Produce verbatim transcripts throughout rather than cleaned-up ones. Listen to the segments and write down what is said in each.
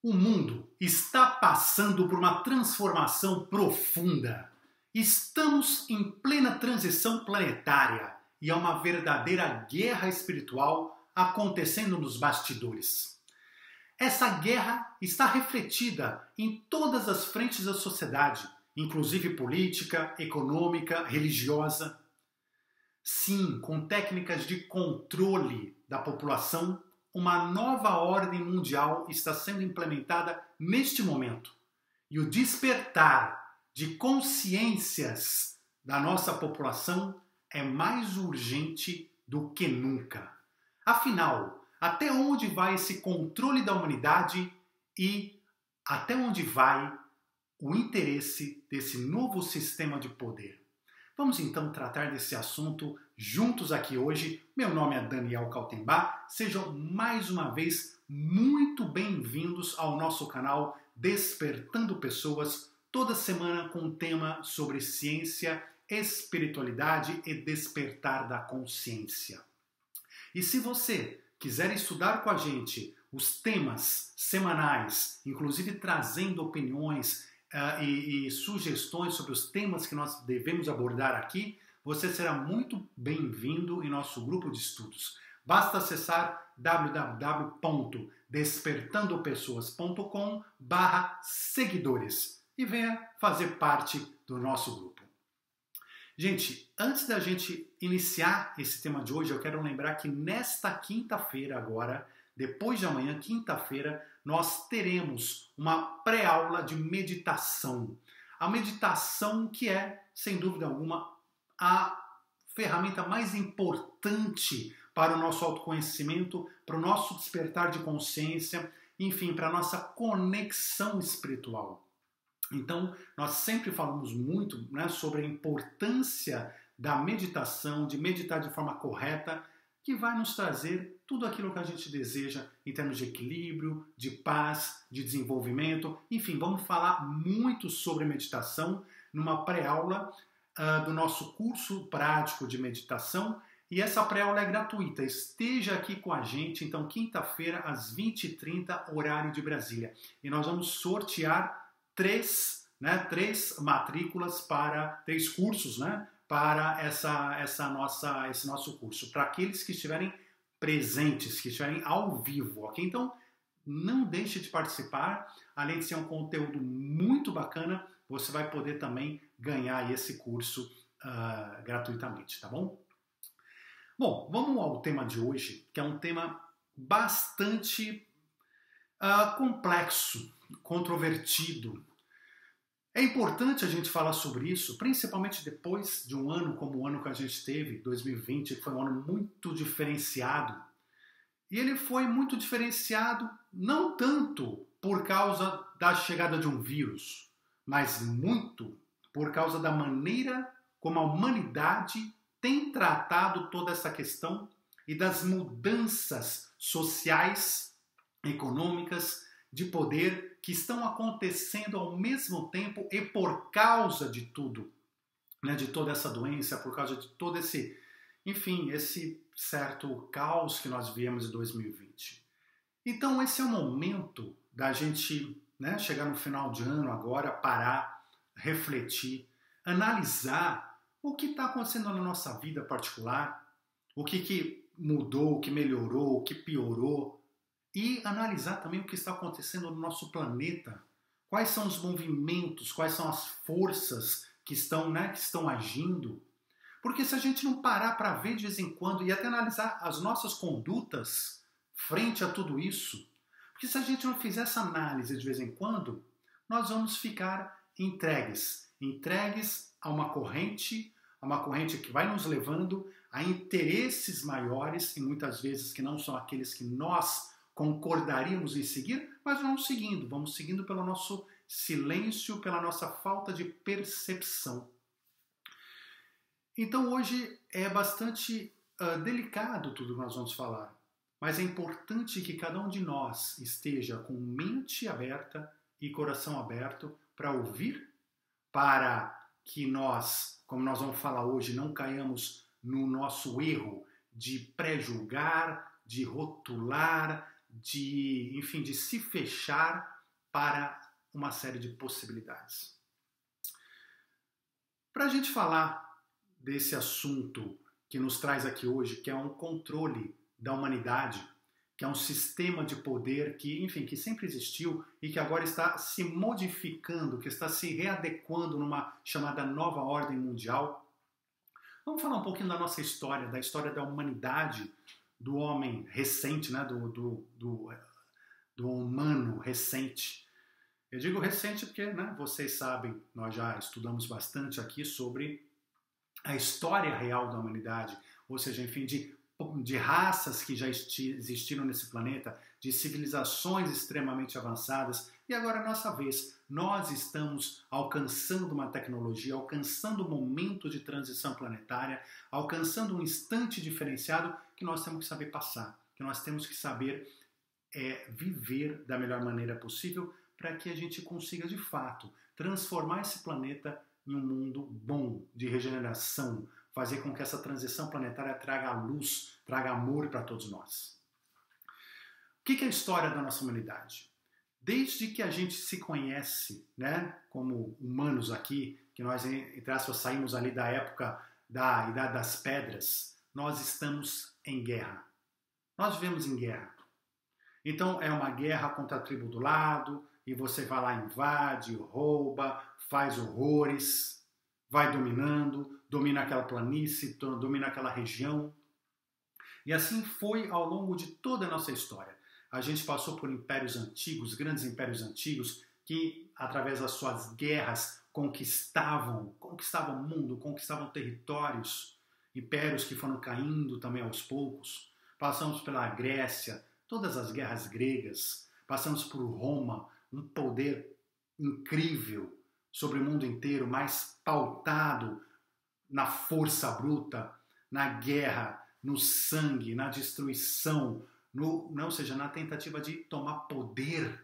O mundo está passando por uma transformação profunda. Estamos em plena transição planetária e há uma verdadeira guerra espiritual acontecendo nos bastidores. Essa guerra está refletida em todas as frentes da sociedade, inclusive política, econômica, religiosa. Sim, com técnicas de controle da população, uma nova ordem mundial está sendo implementada neste momento. E o despertar de consciências da nossa população é mais urgente do que nunca. Afinal, até onde vai esse controle da humanidade e até onde vai o interesse desse novo sistema de poder? Vamos então tratar desse assunto juntos aqui hoje. Meu nome é Daniel Kaltenbach. Sejam mais uma vez muito bem-vindos ao nosso canal Despertando Pessoas, toda semana com um tema sobre ciência, espiritualidade e despertar da consciência. E se você quiser estudar com a gente os temas semanais, inclusive trazendo opiniões Uh, e, e sugestões sobre os temas que nós devemos abordar aqui, você será muito bem-vindo em nosso grupo de estudos. Basta acessar w w w ponto despertando pessoas ponto com barra seguidores e venha fazer parte do nosso grupo. Gente, antes da gente iniciar esse tema de hoje, eu quero lembrar que nesta quinta-feira agora, depois de amanhã, quinta-feira, nós teremos uma pré-aula de meditação. A meditação que é, sem dúvida alguma, a ferramenta mais importante para o nosso autoconhecimento, para o nosso despertar de consciência, enfim, para a nossa conexão espiritual. Então, nós sempre falamos muito, né, sobre a importância da meditação, de meditar de forma correta, que vai nos trazer tudo aquilo que a gente deseja em termos de equilíbrio, de paz, de desenvolvimento. Enfim, vamos falar muito sobre meditação numa pré-aula uh, do nosso curso prático de meditação. E essa pré-aula é gratuita. Esteja aqui com a gente, então, quinta-feira, às vinte e trinta, horário de Brasília. E nós vamos sortear três, né, três matrículas para, três cursos, né? para essa, essa nossa, esse nosso curso, para aqueles que estiverem presentes, que estiverem ao vivo, ok? Então, não deixe de participar, além de ser um conteúdo muito bacana, você vai poder também ganhar esse curso uh, gratuitamente, tá bom? Bom, vamos ao tema de hoje, que é um tema bastante uh, complexo, controvertido. É importante a gente falar sobre isso, principalmente depois de um ano como o ano que a gente teve, dois mil e vinte, que foi um ano muito diferenciado. E ele foi muito diferenciado não tanto por causa da chegada de um vírus, mas muito por causa da maneira como a humanidade tem tratado toda essa questão e das mudanças sociais, econômicas, de poder que estão acontecendo ao mesmo tempo e por causa de tudo, né, de toda essa doença, por causa de todo esse, enfim, esse certo caos que nós vivemos em dois mil e vinte. Então esse é o momento da gente, né, chegar no final de ano agora, parar, refletir, analisar o que está acontecendo na nossa vida particular, o que, que mudou, o que melhorou, o que piorou, e analisar também o que está acontecendo no nosso planeta. Quais são os movimentos, quais são as forças que estão, né, que estão agindo. Porque se a gente não parar para ver de vez em quando e até analisar as nossas condutas frente a tudo isso, porque se a gente não fizer essa análise de vez em quando, nós vamos ficar entregues, entregues a uma corrente, a uma corrente que vai nos levando a interesses maiores e muitas vezes que não são aqueles que nós concordaríamos em seguir, mas vamos seguindo, vamos seguindo pelo nosso silêncio, pela nossa falta de percepção. Então hoje é bastante uh, delicado tudo que nós vamos falar, mas é importante que cada um de nós esteja com mente aberta e coração aberto para ouvir, para que nós, como nós vamos falar hoje, não caiamos no nosso erro de pré-julgar, de rotular, de, enfim, de se fechar para uma série de possibilidades. Para a gente falar desse assunto que nos traz aqui hoje, que é um controle da humanidade, que é um sistema de poder que, enfim, que sempre existiu e que agora está se modificando, que está se readequando numa chamada nova ordem mundial. Vamos falar um pouquinho da nossa história, da história da humanidade, do homem recente, né? do, do, do, do humano recente. Eu digo recente porque, né, vocês sabem, nós já estudamos bastante aqui sobre a história real da humanidade, ou seja, enfim, de de raças que já existiram nesse planeta, de civilizações extremamente avançadas, e agora é nossa vez. Nós estamos alcançando uma tecnologia, alcançando um momento de transição planetária, alcançando um instante diferenciado que nós temos que saber passar, que nós temos que saber é, viver da melhor maneira possível para que a gente consiga, de fato, transformar esse planeta em um mundo bom, de regeneração, fazer com que essa transição planetária traga luz, traga amor para todos nós. O que é a história da nossa humanidade? Desde que a gente se conhece, né, como humanos aqui, que nós, entre aspas, saímos ali da época da Idade das Pedras, nós estamos em guerra. Nós vivemos em guerra. Então é uma guerra contra a tribo do lado, e você vai lá, invade, rouba, faz horrores, vai dominando, domina aquela planície, domina aquela região. E assim foi ao longo de toda a nossa história. A gente passou por impérios antigos, grandes impérios antigos, que através das suas guerras conquistavam, conquistavam o mundo, conquistavam territórios, impérios que foram caindo também aos poucos. Passamos pela Grécia, todas as guerras gregas, passamos por Roma, um poder incrível sobre o mundo inteiro, mais pautado na força bruta, na guerra, no sangue, na destruição, no, não, ou seja, na tentativa de tomar poder.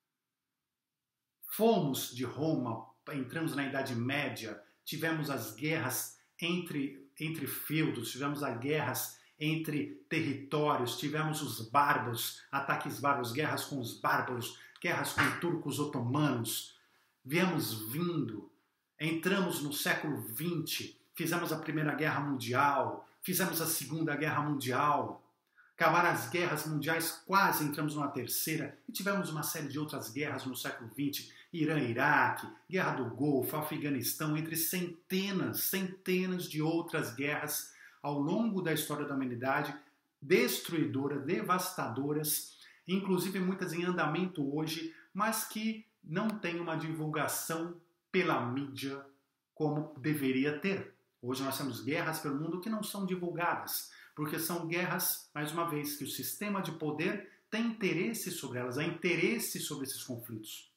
Fomos de Roma, entramos na Idade Média, tivemos as guerras entre, entre feudos, tivemos as guerras entre territórios, tivemos os bárbaros, ataques bárbaros, guerras com os bárbaros, guerras com turcos otomanos. Viemos vindo, entramos no século vinte, fizemos a Primeira Guerra Mundial, fizemos a Segunda Guerra Mundial, acabaram as guerras mundiais, quase entramos numa terceira, e tivemos uma série de outras guerras no século vinte, Irã, Iraque, Guerra do Golfo, Afeganistão, entre centenas, centenas de outras guerras ao longo da história da humanidade, destruidoras, devastadoras, inclusive muitas em andamento hoje, mas que não têm uma divulgação pela mídia como deveria ter. Hoje nós temos guerras pelo mundo que não são divulgadas, porque são guerras, mais uma vez, que o sistema de poder tem interesse sobre elas, há interesse sobre esses conflitos.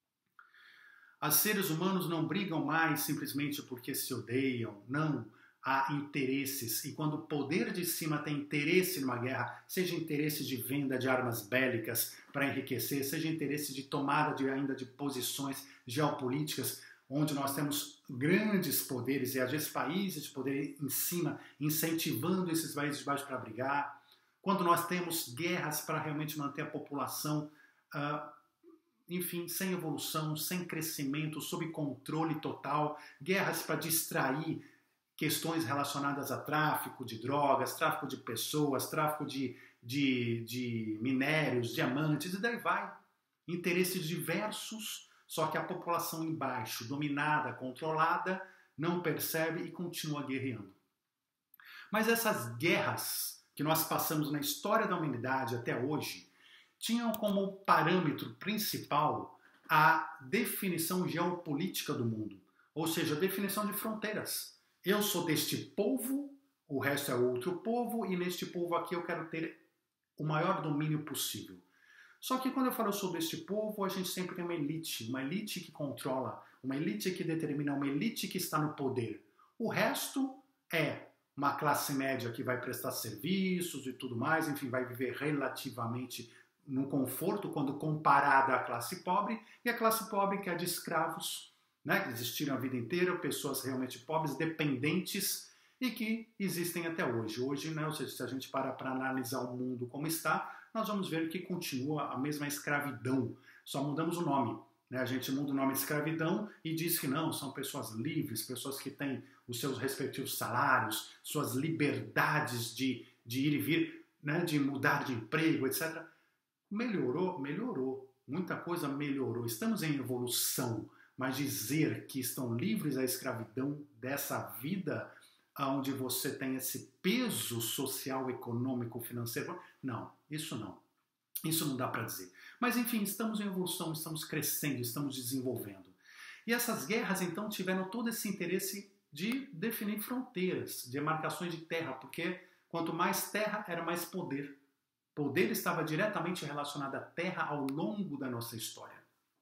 Os seres humanos não brigam mais simplesmente porque se odeiam, não. Há interesses, e quando o poder de cima tem interesse numa guerra, seja interesse de venda de armas bélicas para enriquecer, seja interesse de tomada de, ainda de posições geopolíticas, onde nós temos grandes poderes, e às vezes países de poder em cima, incentivando esses países de baixo para brigar, quando nós temos guerras para realmente manter a população, uh, enfim, sem evolução, sem crescimento, sob controle total, guerras para distrair questões relacionadas a tráfico de drogas, tráfico de pessoas, tráfico de, de, de minérios, diamantes, e daí vai. Interesses diversos, só que a população embaixo, dominada, controlada, não percebe e continua guerreando. Mas essas guerras que nós passamos na história da humanidade até hoje, tinham como parâmetro principal a definição geopolítica do mundo, ou seja, a definição de fronteiras. Eu sou deste povo, o resto é outro povo, e neste povo aqui eu quero ter o maior domínio possível. Só que quando eu falo sobre este povo, a gente sempre tem uma elite, uma elite que controla, uma elite que determina, uma elite que está no poder. O resto é uma classe média que vai prestar serviços e tudo mais, enfim, vai viver relativamente no conforto quando comparada à classe pobre, e a classe pobre que é de escravos, né, que existiram a vida inteira, pessoas realmente pobres, dependentes, e que existem até hoje. Hoje, né, ou seja, se a gente para para analisar o mundo como está, nós vamos ver que continua a mesma escravidão, só mudamos o nome. Né? A gente muda o nome de escravidão e diz que não, são pessoas livres, pessoas que têm os seus respectivos salários, suas liberdades de, de ir e vir, né? De mudar de emprego, etcétera. Melhorou? Melhorou. Muita coisa melhorou. Estamos em evolução, mas dizer que estão livres da escravidão dessa vida onde você tem esse peso social, econômico, financeiro, não, isso não. Isso não dá para dizer. Mas enfim, estamos em evolução, estamos crescendo, estamos desenvolvendo. E essas guerras então tiveram todo esse interesse de definir fronteiras, demarcações de terra, porque quanto mais terra, era mais poder. Poder estava diretamente relacionado à terra ao longo da nossa história.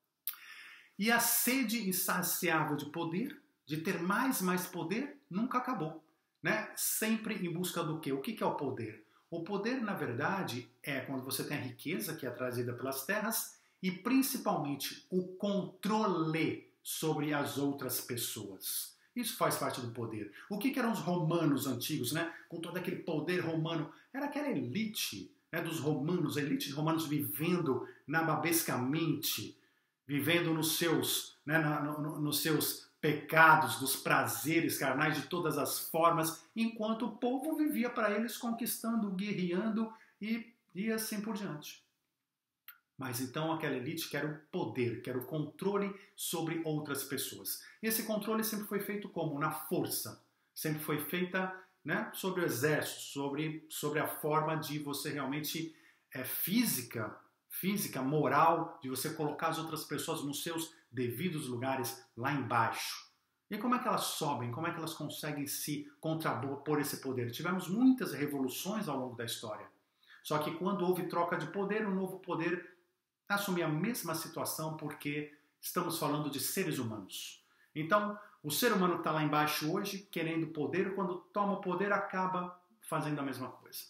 E a sede insaciável de poder, de ter mais, mais poder, nunca acabou. Né? Sempre em busca do quê? O que é o poder? O poder, na verdade, é quando você tem a riqueza que é trazida pelas terras e, principalmente, o controle sobre as outras pessoas. Isso faz parte do poder. O que eram os romanos antigos, né? Com todo aquele poder romano? Era aquela elite, né, dos romanos, a elite de romanos vivendo nababescamente, vivendo nos seus, né, na, no, nos seus pecados, dos prazeres carnais de todas as formas, enquanto o povo vivia para eles conquistando, guerreando e, e assim por diante. Mas então aquela elite quer o poder, quer o controle sobre outras pessoas. E esse controle sempre foi feito como? Na força. Sempre foi feita, né, sobre o exército, sobre, sobre a forma de você realmente, é, física, física, moral, de você colocar as outras pessoas nos seus devidos lugares lá embaixo. E como é que elas sobem? Como é que elas conseguem se contrapor esse poder? Tivemos muitas revoluções ao longo da história. Só que quando houve troca de poder, o novo poder assumia a mesma situação porque estamos falando de seres humanos. Então, o ser humano está lá embaixo hoje querendo poder, quando toma o poder acaba fazendo a mesma coisa.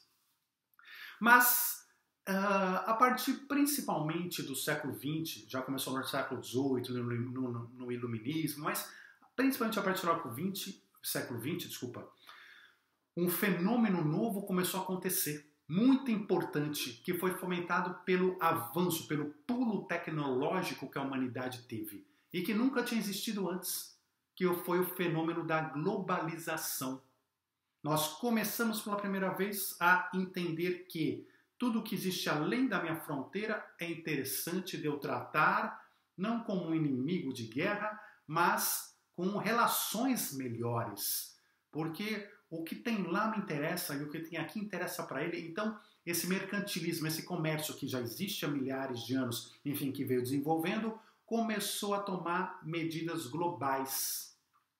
Mas Uh, a partir principalmente do século vinte, já começou no século dezoito, no, no, no Iluminismo, mas principalmente a partir do século vinte, século vinte, desculpa, um fenômeno novo começou a acontecer, muito importante, que foi fomentado pelo avanço, pelo pulo tecnológico que a humanidade teve e que nunca tinha existido antes, que foi o fenômeno da globalização. Nós começamos pela primeira vez a entender que tudo que existe além da minha fronteira é interessante de eu tratar, não como um inimigo de guerra, mas com relações melhores. Porque o que tem lá me interessa e o que tem aqui interessa para ele. Então, esse mercantilismo, esse comércio que já existe há milhares de anos, enfim, que veio desenvolvendo, começou a tomar medidas globais.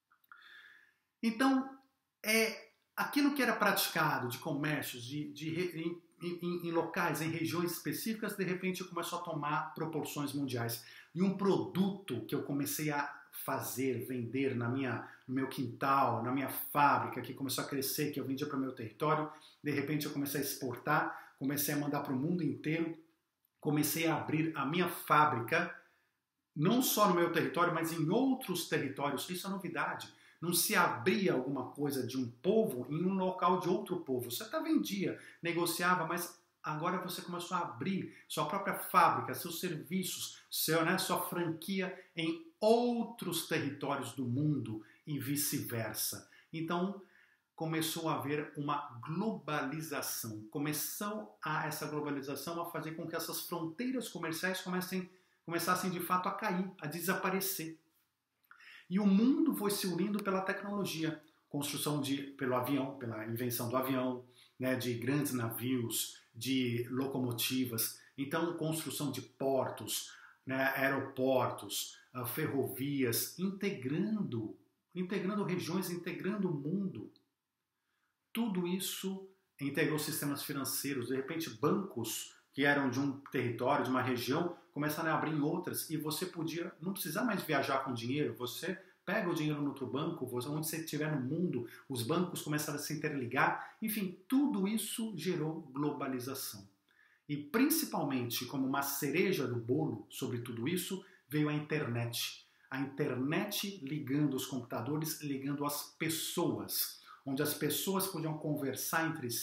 Então, é, aquilo que era praticado de comércios, de, de Em, em locais, em regiões específicas, de repente começou a tomar proporções mundiais. E um produto que eu comecei a fazer, vender na minha, no meu quintal, na minha fábrica, que começou a crescer, que eu vendia para o meu território, de repente eu comecei a exportar, comecei a mandar para o mundo inteiro, comecei a abrir a minha fábrica, não só no meu território, mas em outros territórios. Isso é novidade. Não se abria alguma coisa de um povo em um local de outro povo. Você até vendia, negociava, mas agora você começou a abrir sua própria fábrica, seus serviços, seu, né, sua franquia em outros territórios do mundo e vice-versa. Então, começou a haver uma globalização. Começou a, essa globalização a fazer com que essas fronteiras comerciais comecem, começassem de fato a cair, a desaparecer. E o mundo foi se unindo pela tecnologia, construção de, pelo avião, pela invenção do avião, né, de grandes navios, de locomotivas, então construção de portos, né, aeroportos, uh, ferrovias, integrando, integrando regiões, integrando o mundo. Tudo isso integrou sistemas financeiros, de repente bancos que eram de um território, de uma região, começaram a abrir em outras e você podia, não precisar mais viajar com dinheiro, você pega o dinheiro no outro banco, você, onde você estiver no mundo, os bancos começaram a se interligar, enfim, tudo isso gerou globalização. E principalmente, como uma cereja do bolo sobre tudo isso, veio a internet. A internet ligando os computadores, ligando as pessoas, onde as pessoas podiam conversar entre si,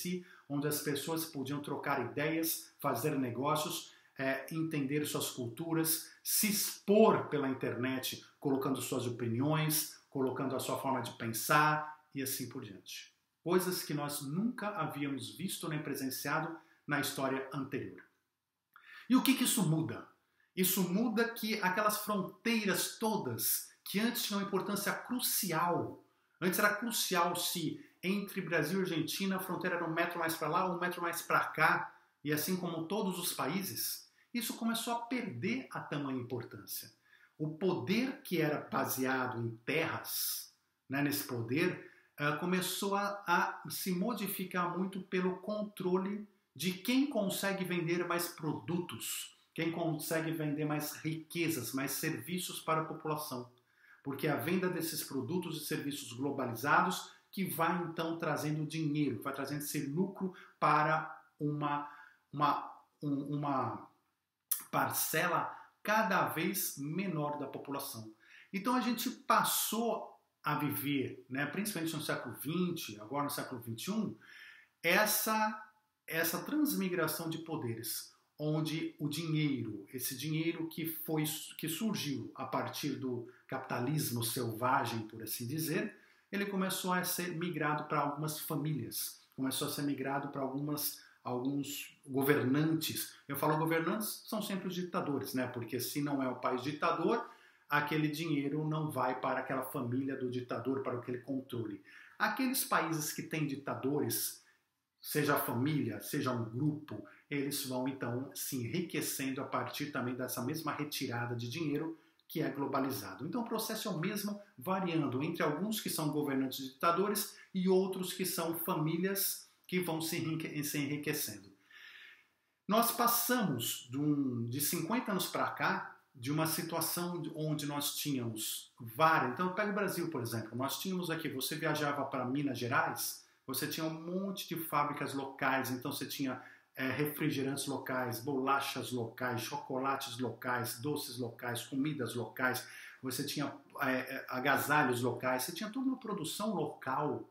onde as pessoas podiam trocar ideias, fazer negócios, é, entender suas culturas, se expor pela internet, colocando suas opiniões, colocando a sua forma de pensar e assim por diante. Coisas que nós nunca havíamos visto nem presenciado na história anterior. E o que que isso muda? Isso muda que aquelas fronteiras todas que antes tinham importância crucial, antes era crucial se entre Brasil e Argentina a fronteira era um metro mais para lá ou um metro mais para cá, e assim como todos os países, isso começou a perder a tamanha importância. O poder que era baseado em terras, né, nesse poder, uh, começou a, a se modificar muito pelo controle de quem consegue vender mais produtos, quem consegue vender mais riquezas, mais serviços para a população. Porque a venda desses produtos e serviços globalizados que vai então trazendo dinheiro, vai trazendo esse lucro para uma, uma, um, uma parcela cada vez menor da população. Então a gente passou a viver, né, principalmente no século vinte, agora no século vinte e um, essa, essa transmigração de poderes, onde o dinheiro, esse dinheiro que, foi, que surgiu a partir do capitalismo selvagem, por assim dizer, ele começou a ser migrado para algumas famílias, começou a ser migrado para algumas, alguns governantes. Eu falo governantes, são sempre os ditadores, né? Porque se não é o país ditador, aquele dinheiro não vai para aquela família do ditador, para aquele controle. Aqueles países que têm ditadores, seja a família, seja um grupo, eles vão então se enriquecendo a partir também dessa mesma retirada de dinheiro que é globalizado. Então o processo é o mesmo, variando entre alguns que são governantes e ditadores e outros que são famílias que vão se enriquecendo. Nós passamos de, um, de cinquenta anos para cá de uma situação onde nós tínhamos várias... Então, pega o Brasil, por exemplo. Nós tínhamos aqui, você viajava para Minas Gerais, você tinha um monte de fábricas locais, então você tinha é, refrigerantes locais, bolachas locais, chocolates locais, doces locais, comidas locais, você tinha é, agasalhos locais, você tinha toda uma produção local.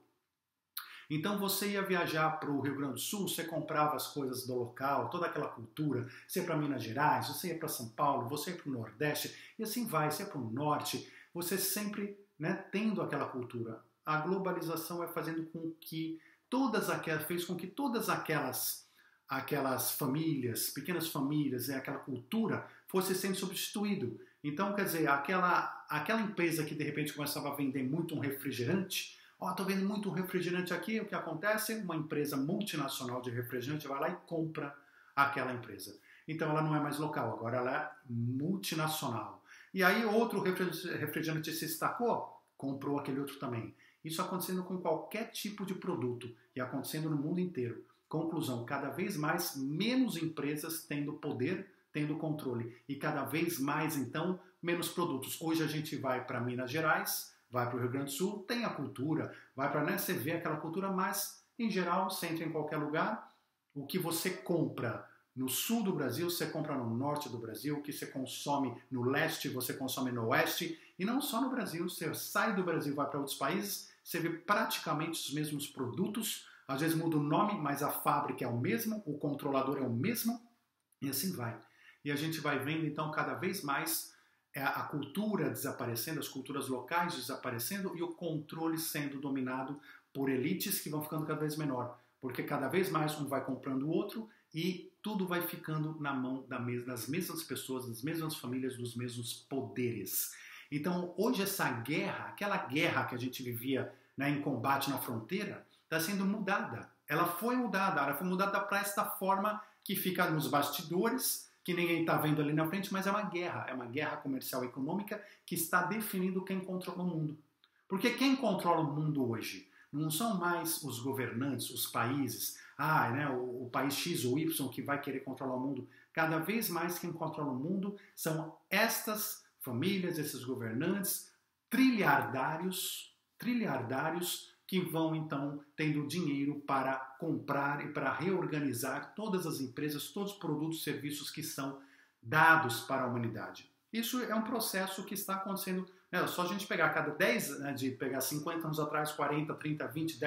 Então você ia viajar para o Rio Grande do Sul, você comprava as coisas do local, toda aquela cultura, você ia para Minas Gerais, você ia para São Paulo, você ia para o Nordeste, e assim vai, você ia para o Norte, você sempre, né, tendo aquela cultura. A globalização é fazendo com que todas aquelas, fez com que todas aquelas, aquelas famílias, pequenas famílias, né, aquela cultura fosse sendo substituído. Então, quer dizer, aquela, aquela empresa que de repente começava a vender muito um refrigerante, ó, oh, estou vendo muito refrigerante aqui, o que acontece? Uma empresa multinacional de refrigerante vai lá e compra aquela empresa. Então ela não é mais local, agora ela é multinacional. E aí outro refrigerante se destacou, comprou aquele outro também. Isso acontecendo com qualquer tipo de produto e acontecendo no mundo inteiro. Conclusão, cada vez mais, menos empresas tendo poder, tendo controle. E cada vez mais, então, menos produtos. Hoje a gente vai para Minas Gerais, vai para o Rio Grande do Sul, tem a cultura, vai para, né, você vê aquela cultura, mas, em geral, você entra em qualquer lugar, o que você compra no sul do Brasil, você compra no norte do Brasil, o que você consome no leste, você consome no oeste, e não só no Brasil, você sai do Brasil e vai para outros países, você vê praticamente os mesmos produtos, às vezes muda o nome, mas a fábrica é o mesmo, o controlador é o mesmo, e assim vai. E a gente vai vendo, então, cada vez mais a cultura desaparecendo, as culturas locais desaparecendo e o controle sendo dominado por elites que vão ficando cada vez menor, porque cada vez mais um vai comprando o outro e tudo vai ficando na mão das mesmas pessoas, das mesmas famílias, dos mesmos poderes. Então, hoje essa guerra, aquela guerra que a gente vivia, né, em combate na fronteira, está sendo mudada. Ela foi mudada, ela foi mudada para esta forma que fica nos bastidores, que ninguém está vendo ali na frente, mas é uma guerra, é uma guerra comercial e econômica que está definindo quem controla o mundo. Porque quem controla o mundo hoje não são mais os governantes, os países, ah, né, o, o país X ou Y que vai querer controlar o mundo. Cada vez mais quem controla o mundo são estas famílias, esses governantes, trilhardários, trilhardários que vão então tendo dinheiro para comprar e para reorganizar todas as empresas, todos os produtos e serviços que são dados para a humanidade. Isso é um processo que está acontecendo, né, só a gente pegar cada dez, né, de pegar cinquenta anos atrás, quarenta, trinta, vinte, dez,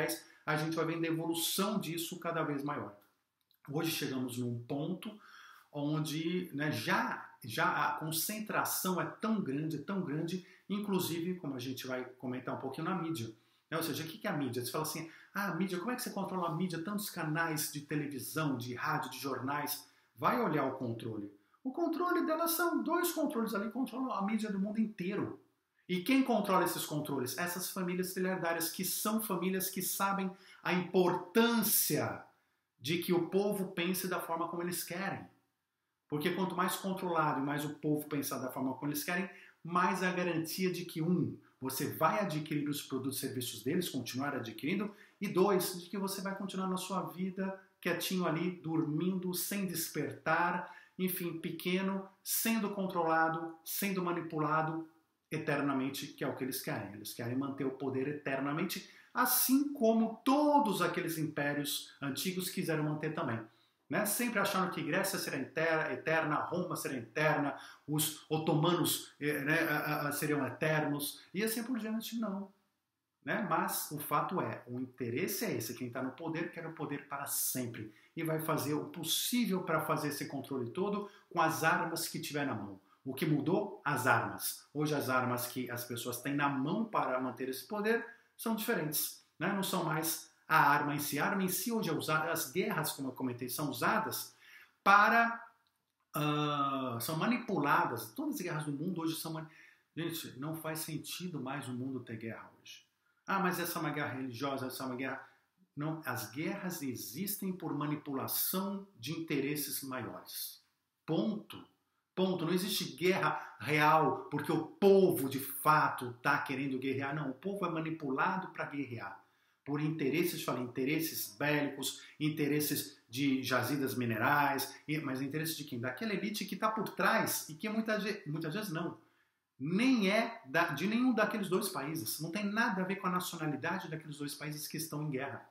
a gente vai vendo a evolução disso cada vez maior. Hoje chegamos num ponto onde, né, já, já a concentração é tão grande, tão grande, inclusive, como a gente vai comentar um pouquinho na mídia. Né? Ou seja, o que é a mídia? Você fala assim, ah, a mídia, como é que você controla a mídia? Tantos canais de televisão, de rádio, de jornais. Vai olhar o controle. O controle delas são dois controles ali, controlam a mídia do mundo inteiro. E quem controla esses controles? Essas famílias trilhardárias, que são famílias que sabem a importância de que o povo pense da forma como eles querem. Porque quanto mais controlado e mais o povo pensar da forma como eles querem, mais a garantia de que, um, você vai adquirir os produtos e serviços deles, continuar adquirindo, e dois, de que você vai continuar na sua vida quietinho ali, dormindo, sem despertar, enfim, pequeno, sendo controlado, sendo manipulado eternamente, que é o que eles querem. Eles querem manter o poder eternamente, assim como todos aqueles impérios antigos quiseram manter também. Né? Sempre acharam que Grécia será eterna, Roma será eterna, os otomanos né, seriam eternos, e assim por diante, não. Né? Mas o fato é, o interesse é esse, quem está no poder quer o poder para sempre, e vai fazer o possível para fazer esse controle todo com as armas que tiver na mão. O que mudou? As armas. Hoje as armas que as pessoas têm na mão para manter esse poder são diferentes. Né? Não são mais a arma em si. A arma em si hoje é usada, as guerras, como eu comentei, são usadas para... Uh, são manipuladas. Todas as guerras do mundo hoje são... Gente, não faz sentido mais o mundo ter guerra hoje. Ah, mas essa é uma guerra religiosa, essa é uma guerra... Não, as guerras existem por manipulação de interesses maiores. Ponto. Ponto. Não existe guerra real porque o povo de fato está querendo guerrear. Não, o povo é manipulado para guerrear. Por interesses, falei, interesses bélicos, interesses de jazidas minerais, mas interesses de quem? Daquela elite que está por trás e que muitas, muitas vezes não. Nem é de nenhum daqueles dois países. Não tem nada a ver com a nacionalidade daqueles dois países que estão em guerra.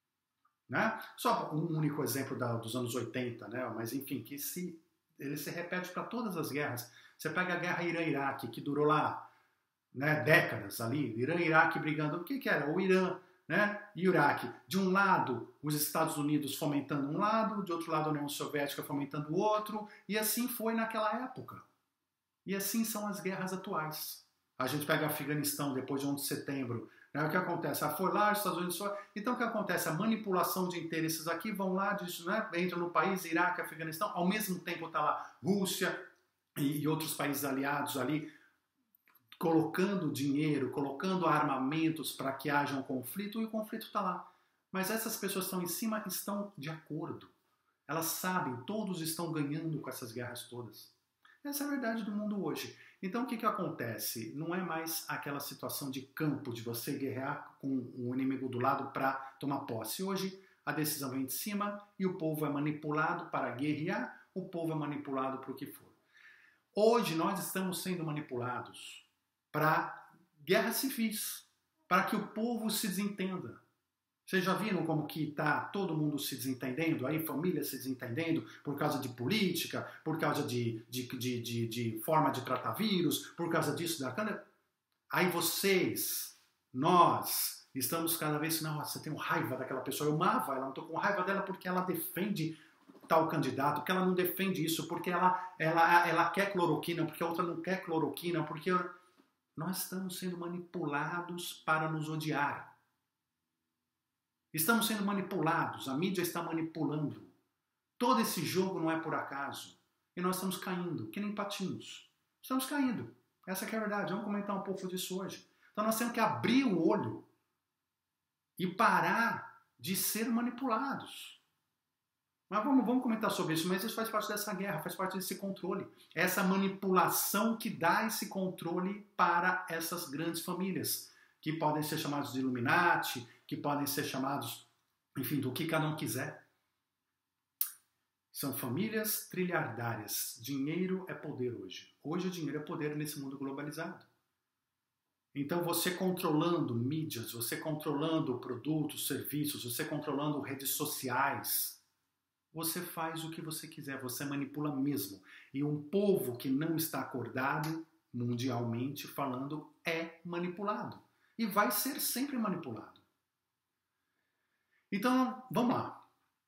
Né? Só um único exemplo da, dos anos oitenta, né? Mas enfim, que se... ele se repete para todas as guerras. Você pega a guerra Irã-Iraque, que durou lá né, décadas ali, Irã e Iraque brigando. O que, que era? O Irã né, e o Iraque. De um lado, os Estados Unidos fomentando um lado, de outro lado, a União Soviética fomentando o outro, e assim foi naquela época. E assim são as guerras atuais. A gente pega Afeganistão depois de onze de setembro. Né, o que acontece? Ah, foi lá, os Estados Unidos foi... Então o que acontece? A manipulação de interesses aqui, vão lá, disso, né, entram no país, Iraque, Afeganistão, ao mesmo tempo está lá Rússia e, e outros países aliados ali, colocando dinheiro, colocando armamentos para que haja um conflito, e o conflito está lá. Mas essas pessoas que estão em cima estão de acordo. Elas sabem, todos estão ganhando com essas guerras todas. Essa é a verdade do mundo hoje. Então o que, que acontece? Não é mais aquela situação de campo, de você guerrear com o inimigo do lado para tomar posse. Hoje a decisão vem de cima e o povo é manipulado para guerrear, o povo é manipulado para o que for. Hoje nós estamos sendo manipulados para guerras civis, para que o povo se desentenda. Vocês já viram como que está todo mundo se desentendendo, aí famílias se desentendendo por causa de política, por causa de, de, de, de, de forma de tratar vírus, por causa disso, daquela... Aí vocês, nós, estamos cada vez, nossa, eu tenho raiva daquela pessoa, eu amava ela, não estou com raiva dela porque ela defende tal candidato, porque ela não defende isso, porque ela, ela, ela quer cloroquina, porque a outra não quer cloroquina, porque... Nós estamos sendo manipulados para nos odiar. Estamos sendo manipulados, a mídia está manipulando. Todo esse jogo não é por acaso. E nós estamos caindo, que nem patinhos. Estamos caindo. Essa que é a verdade. Vamos comentar um pouco disso hoje. Então nós temos que abrir o olho e parar de ser manipulados. Mas vamos, vamos comentar sobre isso, mas isso faz parte dessa guerra, faz parte desse controle. Essa manipulação que dá esse controle para essas grandes famílias, que podem ser chamados de Illuminati, que podem ser chamados, enfim, do que cada um quiser. São famílias trilhardárias. Dinheiro é poder hoje. Hoje o dinheiro é poder nesse mundo globalizado. Então você controlando mídias, você controlando produtos, serviços, você controlando redes sociais, você faz o que você quiser, você manipula mesmo. E um povo que não está acordado, mundialmente falando, é manipulado. E vai ser sempre manipulado. Então, vamos lá.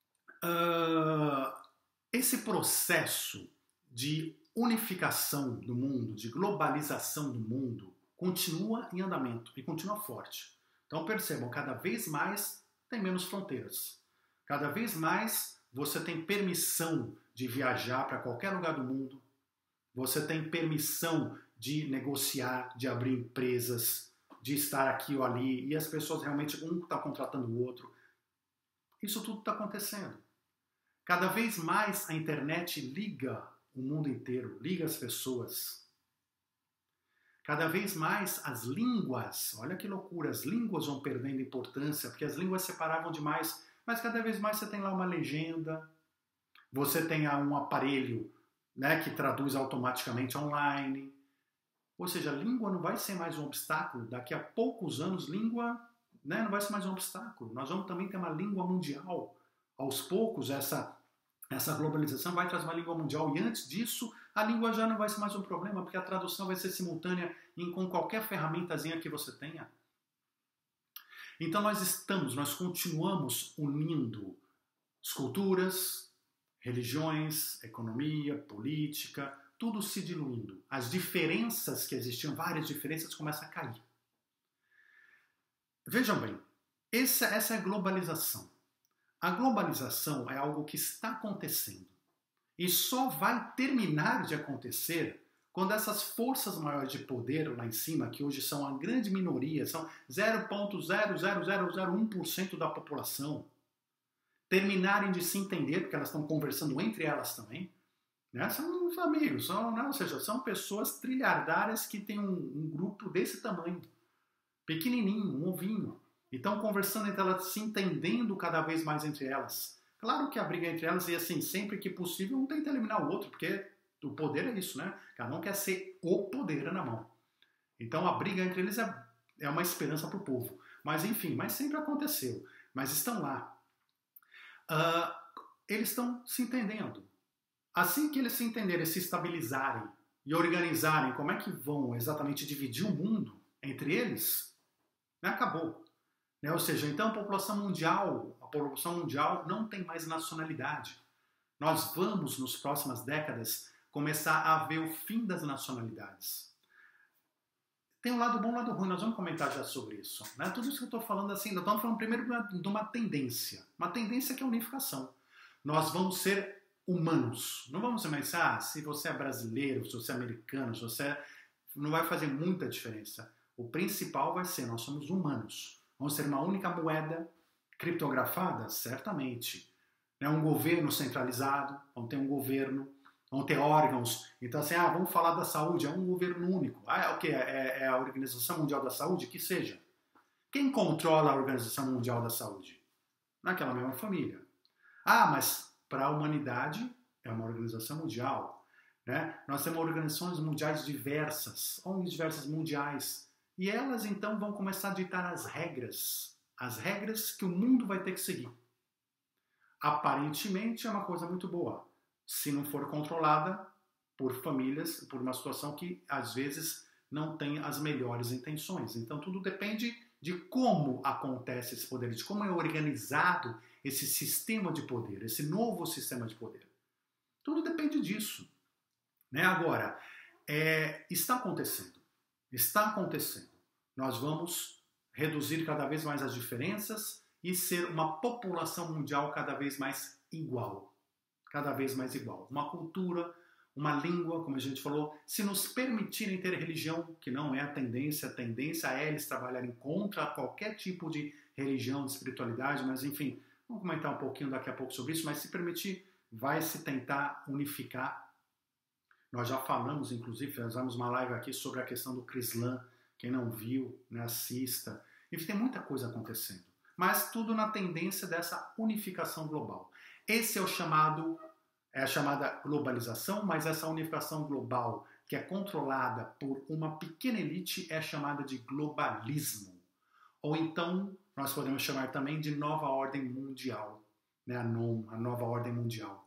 Uh, esse processo de unificação do mundo, de globalização do mundo, continua em andamento e continua forte. Então percebam, cada vez mais tem menos fronteiras. Cada vez mais você tem permissão de viajar para qualquer lugar do mundo. Você tem permissão de negociar, de abrir empresas, de estar aqui ou ali. E as pessoas realmente, um está contratando o outro. Isso tudo está acontecendo. Cada vez mais a internet liga o mundo inteiro, liga as pessoas. Cada vez mais as línguas, olha que loucura, as línguas vão perdendo importância, porque as línguas separavam demais, mas cada vez mais você tem lá uma legenda, você tem um aparelho, né, que traduz automaticamente online. Ou seja, a língua não vai ser mais um obstáculo. Daqui a poucos anos, língua, né, não vai ser mais um obstáculo. Nós vamos também ter uma língua mundial. Aos poucos, essa... Essa globalização vai trazer uma língua mundial e antes disso a língua já não vai ser mais um problema porque a tradução vai ser simultânea em, com qualquer ferramentazinha que você tenha. Então nós estamos, nós continuamos unindo as culturas, religiões, economia, política, tudo se diluindo. As diferenças que existiam, várias diferenças, começam a cair. Vejam bem, essa, essa é a globalização. A globalização é algo que está acontecendo e só vai terminar de acontecer quando essas forças maiores de poder lá em cima, que hoje são a grande minoria, são zero vírgula zero zero zero zero um por cento da população, terminarem de se entender, porque elas estão conversando entre elas também, né? São os amigos, são, né? Ou seja, são pessoas trilhardárias que têm um, um grupo desse tamanho, pequenininho, um ovinho. E estão conversando entre elas, se entendendo cada vez mais entre elas. Claro que a briga entre elas, e assim, sempre que possível, um tenta eliminar o outro, porque o poder é isso, né? Cada um quer ser o poder na mão. Então a briga entre eles é, é uma esperança para o povo. Mas enfim, mas sempre aconteceu. Mas estão lá. Uh, eles estão se entendendo. Assim que eles se entenderem, se estabilizarem e organizarem como é que vão exatamente dividir o mundo entre eles, né, acabou. Né? Ou seja, então a população mundial, a população mundial não tem mais nacionalidade. Nós vamos, nas próximas décadas, começar a ver o fim das nacionalidades. Tem um lado bom e um lado ruim, nós vamos comentar já sobre isso. Né? Tudo isso que eu estou falando assim, nós estamos falando primeiro de uma tendência. Uma tendência que é a unificação. Nós vamos ser humanos. Não vamos pensar, ah, se você é brasileiro, se você é americano, se você é... não vai fazer muita diferença. O principal vai ser, nós somos humanos. Vamos ter uma única moeda criptografada? Certamente. Né? Um governo centralizado, vamos ter um governo, vão ter órgãos. Então, assim, ah, vamos falar da saúde, é um governo único. Ah, é o quê? É, é a Organização Mundial da Saúde? Que seja. Quem controla a Organização Mundial da Saúde? Naquela mesma família. Ah, mas para a humanidade é uma organização mundial. Né? Nós temos organizações mundiais diversas, O N Gs diversas mundiais. E elas, então, vão começar a ditar as regras. As regras que o mundo vai ter que seguir. Aparentemente é uma coisa muito boa. Se não for controlada por famílias, por uma situação que às vezes não tem as melhores intenções. Então tudo depende de como acontece esse poder, de como é organizado esse sistema de poder, esse novo sistema de poder. Tudo depende disso. Né? Agora, é, está acontecendo. Está acontecendo. Nós vamos reduzir cada vez mais as diferenças e ser uma população mundial cada vez mais igual. Cada vez mais igual. Uma cultura, uma língua, como a gente falou, se nos permitirem ter religião, que não é a tendência, a tendência é eles trabalharem contra qualquer tipo de religião, de espiritualidade, mas enfim, vamos comentar um pouquinho daqui a pouco sobre isso, mas se permitir, vai se tentar unificar. Nós já falamos, inclusive, fizemos uma live aqui sobre a questão do Crislã, quem não viu, né, assista. Enfim, tem muita coisa acontecendo. Mas tudo na tendência dessa unificação global. Esse é o chamado, é a chamada globalização, mas essa unificação global que é controlada por uma pequena elite é chamada de globalismo. Ou então, nós podemos chamar também de nova ordem mundial, né? a, non, a nova ordem mundial.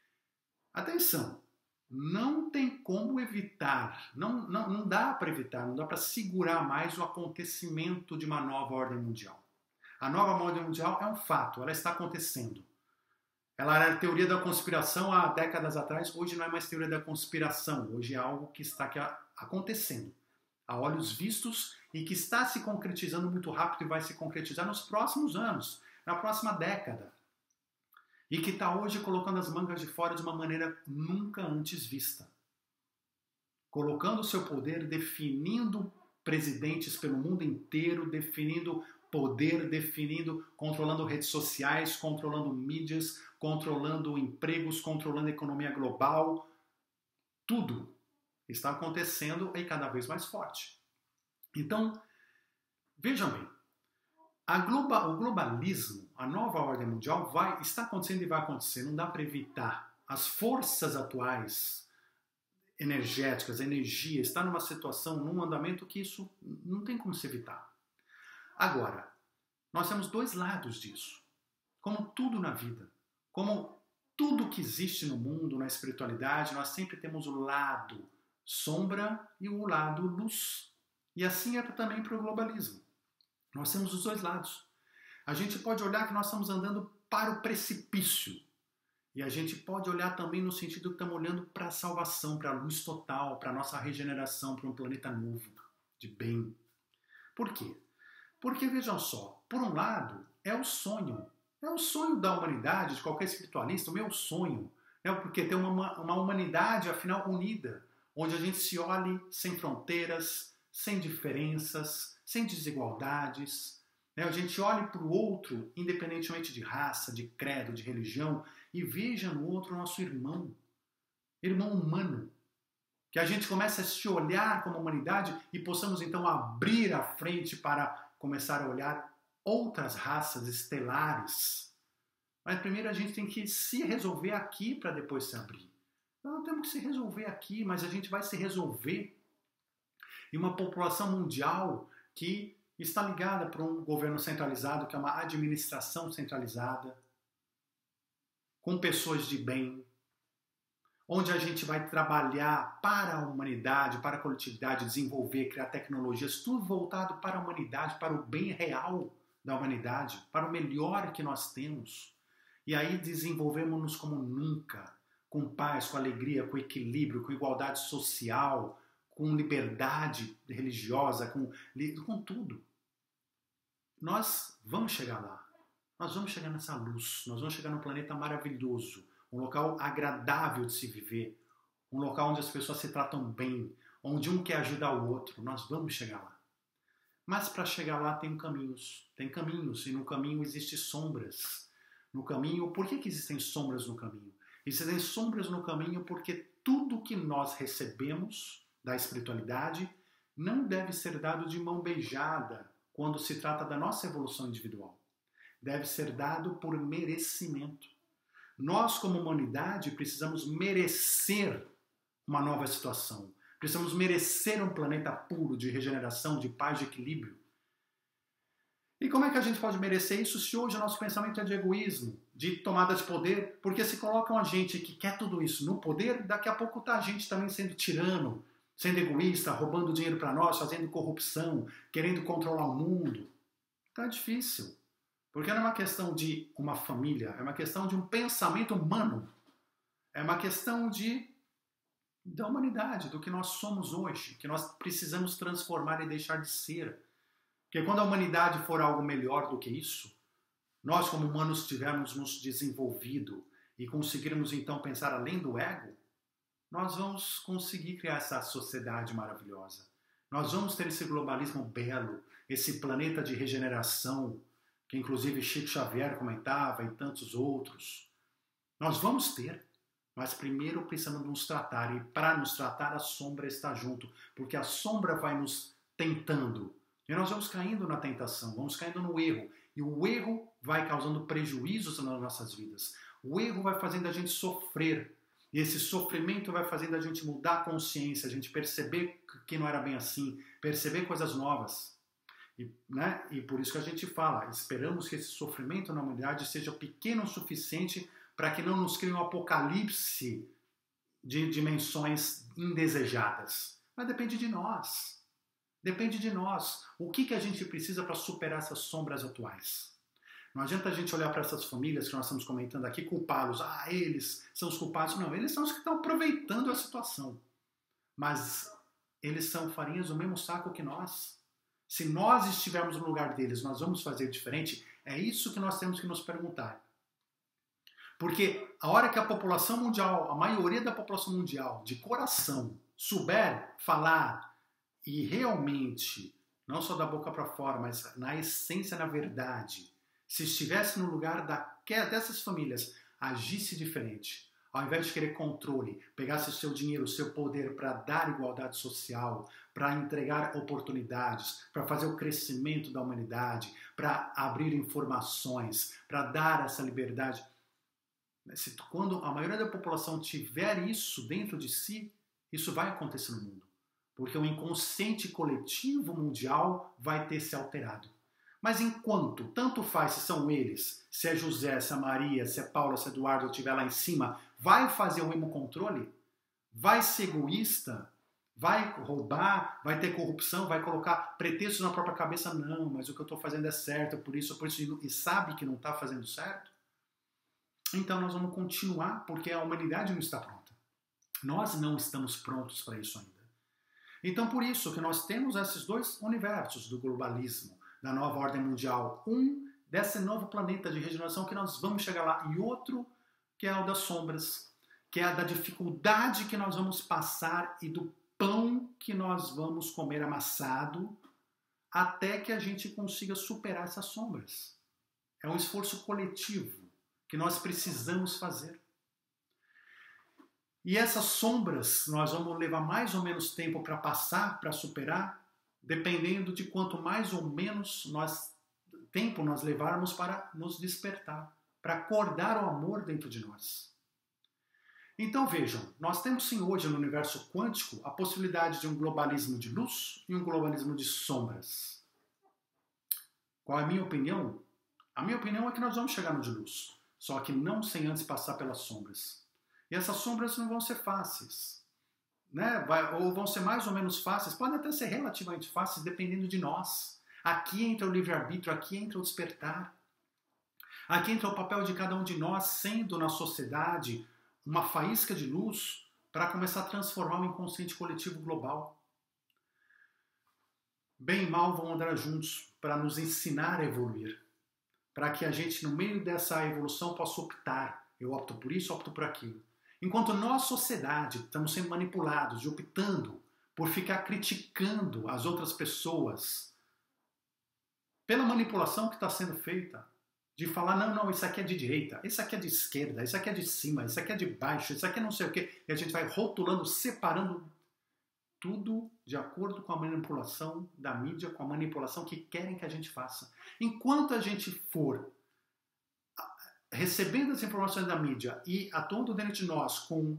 Atenção, não tem como evitar, não, não, não dá para evitar, não dá para segurar mais o acontecimento de uma nova ordem mundial. A nova ordem mundial é um fato, ela está acontecendo. Ela era a teoria da conspiração há décadas atrás, hoje não é mais teoria da conspiração, hoje é algo que está aqui acontecendo, a olhos vistos e que está se concretizando muito rápido e vai se concretizar nos próximos anos, na próxima década. E que está hoje colocando as mangas de fora de uma maneira nunca antes vista. Colocando o seu poder, definindo presidentes pelo mundo inteiro, definindo poder, definindo, controlando redes sociais, controlando mídias, controlando empregos, controlando a economia global. Tudo está acontecendo e cada vez mais forte. Então, vejam bem, a globa, o globalismo, a nova ordem mundial vai, está acontecendo e vai acontecer, não dá para evitar. As forças atuais, energéticas, a energia, está numa situação, num andamento que isso não tem como se evitar. Agora, nós temos dois lados disso. Como tudo na vida, como tudo que existe no mundo, na espiritualidade, nós sempre temos o lado sombra e o lado luz. E assim é também para o globalismo. Nós temos os dois lados. A gente pode olhar que nós estamos andando para o precipício. E a gente pode olhar também no sentido que estamos olhando para a salvação, para a luz total, para a nossa regeneração, para um planeta novo, de bem. Por quê? Porque, vejam só, por um lado, é o sonho. É o sonho da humanidade, de qualquer espiritualista, o meu sonho. Né? Porque tem uma, uma humanidade, afinal, unida, onde a gente se olhe sem fronteiras, sem diferenças, sem desigualdades. Né? A gente olhe para o outro, independentemente de raça, de credo, de religião, e veja no outro nosso irmão, irmão humano. Que a gente comece a se olhar como humanidade e possamos então abrir a frente para começar a olhar outras raças estelares. Mas primeiro a gente tem que se resolver aqui para depois se abrir. Nós não temos que se resolver aqui, mas a gente vai se resolver em uma população mundial que está ligada para um governo centralizado, que é uma administração centralizada, com pessoas de bem, onde a gente vai trabalhar para a humanidade, para a coletividade, desenvolver, criar tecnologias, tudo voltado para a humanidade, para o bem real da humanidade, para o melhor que nós temos. E aí desenvolvemos-nos como nunca, com paz, com alegria, com equilíbrio, com igualdade social, com liberdade religiosa, com, com tudo. Nós vamos chegar lá. Nós vamos chegar nessa luz. Nós vamos chegar num planeta maravilhoso. Um local agradável de se viver. Um local onde as pessoas se tratam bem. Onde um quer ajudar o outro. Nós vamos chegar lá. Mas para chegar lá tem caminhos. Tem caminhos. E no caminho existem sombras. No caminho... Por que que existem sombras no caminho? Existem sombras no caminho porque tudo que nós recebemos da espiritualidade não deve ser dado de mão beijada quando se trata da nossa evolução individual. Deve ser dado por merecimento. Nós, como humanidade, precisamos merecer uma nova situação. Precisamos merecer um planeta puro de regeneração, de paz, de equilíbrio. E como é que a gente pode merecer isso se hoje o nosso pensamento é de egoísmo, de tomada de poder? Porque se colocam a gente que quer tudo isso no poder, daqui a pouco está a gente também sendo tirano, sendo egoísta, roubando dinheiro para nós, fazendo corrupção, querendo controlar o mundo. Está difícil. Porque não é uma questão de uma família, é uma questão de um pensamento humano. É uma questão de, da humanidade, do que nós somos hoje, que nós precisamos transformar e deixar de ser. Porque quando a humanidade for algo melhor do que isso, nós como humanos tivermos nos desenvolvido e conseguirmos então pensar além do ego, nós vamos conseguir criar essa sociedade maravilhosa. Nós vamos ter esse globalismo belo, esse planeta de regeneração, que inclusive Chico Xavier comentava e tantos outros. Nós vamos ter, mas primeiro precisamos nos tratar, e para nos tratar a sombra está junto, porque a sombra vai nos tentando, e nós vamos caindo na tentação, vamos caindo no erro, e o erro vai causando prejuízos nas nossas vidas. O erro vai fazendo a gente sofrer, e esse sofrimento vai fazendo a gente mudar a consciência, a gente perceber que não era bem assim, perceber coisas novas. E, né? E por isso que a gente fala, esperamos que esse sofrimento na humanidade seja pequeno o suficiente para que não nos crie um apocalipse de dimensões indesejadas. Mas depende de nós. Depende de nós. O que, que a gente precisa para superar essas sombras atuais? Não adianta a gente olhar para essas famílias que nós estamos comentando aqui, culpá-los. Ah, eles são os culpados. Não, eles são os que estão aproveitando a situação. Mas eles são farinhas do mesmo saco que nós. Se nós estivermos no lugar deles, nós vamos fazer diferente? É isso que nós temos que nos perguntar. Porque a hora que a população mundial, a maioria da população mundial, de coração, souber falar e realmente, não só da boca para fora, mas na essência, na verdade, se estivesse no lugar da, dessas famílias, agisse diferente. Ao invés de querer controle, pegasse o seu dinheiro, o seu poder para dar igualdade social, para entregar oportunidades, para fazer o crescimento da humanidade, para abrir informações, para dar essa liberdade. Quando a maioria da população tiver isso dentro de si, isso vai acontecer no mundo. Porque o inconsciente coletivo mundial vai ter se alterado. Mas enquanto, tanto faz se são eles, se é José, se é Maria, se é Paula, se é Eduardo estiver lá em cima, vai fazer o mesmo controle? Vai ser egoísta? Vai roubar? Vai ter corrupção? Vai colocar pretextos na própria cabeça? Não, mas o que eu estou fazendo é certo, por isso, por isso, e sabe que não está fazendo certo? Então nós vamos continuar, porque a humanidade não está pronta. Nós não estamos prontos para isso ainda. Então por isso que nós temos esses dois universos do globalismo, da nova ordem mundial. Um desse novo planeta de regeneração que nós vamos chegar lá, e outro que é o das sombras, que é a da dificuldade que nós vamos passar e do pão que nós vamos comer amassado até que a gente consiga superar essas sombras. É um esforço coletivo que nós precisamos fazer. E essas sombras nós vamos levar mais ou menos tempo para passar, para superar, dependendo de quanto mais ou menos nós, tempo nós levarmos para nos despertar, para acordar o amor dentro de nós. Então vejam, nós temos sim hoje no universo quântico a possibilidade de um globalismo de luz e um globalismo de sombras. Qual é a minha opinião? A minha opinião é que nós vamos chegar no de luz, só que não sem antes passar pelas sombras. E essas sombras não vão ser fáceis, né? Vai, ou vão ser mais ou menos fáceis, podem até ser relativamente fáceis, dependendo de nós. Aqui entra o livre-arbítrio, aqui entra o despertar. Aqui entra o papel de cada um de nós, sendo na sociedade uma faísca de luz para começar a transformar o inconsciente coletivo global. Bem e mal vão andar juntos para nos ensinar a evoluir. Para que a gente, no meio dessa evolução, possa optar. Eu opto por isso, opto por aquilo. Enquanto nós, sociedade, estamos sendo manipulados e optando por ficar criticando as outras pessoas pela manipulação que está sendo feita, de falar, não, não, isso aqui é de direita, isso aqui é de esquerda, isso aqui é de cima, isso aqui é de baixo, isso aqui é não sei o quê, e a gente vai rotulando, separando tudo de acordo com a manipulação da mídia, com a manipulação que querem que a gente faça. Enquanto a gente for recebendo as informações da mídia e atuando dentro de nós com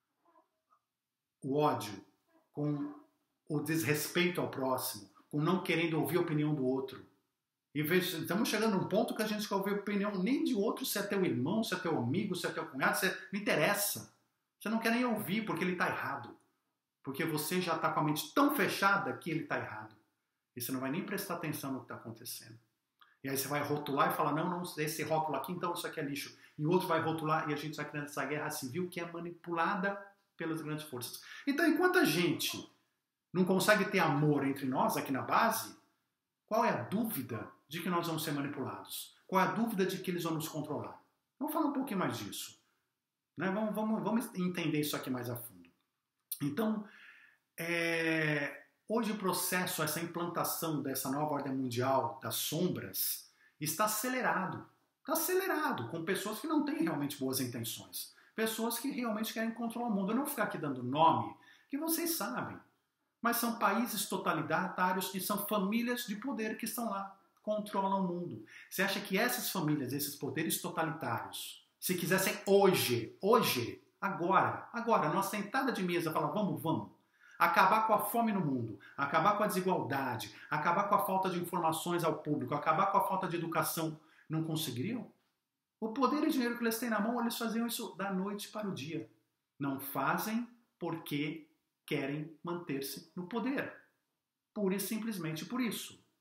o ódio, com o desrespeito ao próximo, com não querendo ouvir a opinião do outro, e veja, estamos chegando a um ponto que a gente quer ouvir a opinião nem de outro, se é teu irmão, se é teu amigo, se é teu cunhado, se é... não interessa. Você não quer nem ouvir porque ele está errado. Porque você já está com a mente tão fechada que ele está errado. E você não vai nem prestar atenção no que está acontecendo. E aí você vai rotular e falar, não, não, esse rótulo aqui, então isso aqui é lixo. E o outro vai rotular e a gente vai criando essa guerra civil que é manipulada pelas grandes forças. Então, enquanto a gente não consegue ter amor entre nós aqui na base, qual é a dúvida de que nós vamos ser manipulados? Qual é a dúvida de que eles vão nos controlar? Vamos falar um pouquinho mais disso. Né? Vamos, vamos, vamos entender isso aqui mais a fundo. Então, é, hoje o processo, essa implantação dessa nova ordem mundial das sombras está acelerado. Está acelerado, com pessoas que não têm realmente boas intenções. Pessoas que realmente querem controlar o mundo. Eu não vou ficar aqui dando nome, que vocês sabem. Mas são países totalitários e são famílias de poder que estão lá, controlam o mundo. Você acha que essas famílias, esses poderes totalitários, se quisessem hoje, hoje, agora, agora, numa sentada de mesa, falar, vamos, vamos, acabar com a fome no mundo, acabar com a desigualdade, acabar com a falta de informações ao público, acabar com a falta de educação, não conseguiriam? O poder e o dinheiro que eles têm na mão, eles faziam isso da noite para o dia. Não fazem porque querem manter-se no poder. Pura e simplesmente por isso.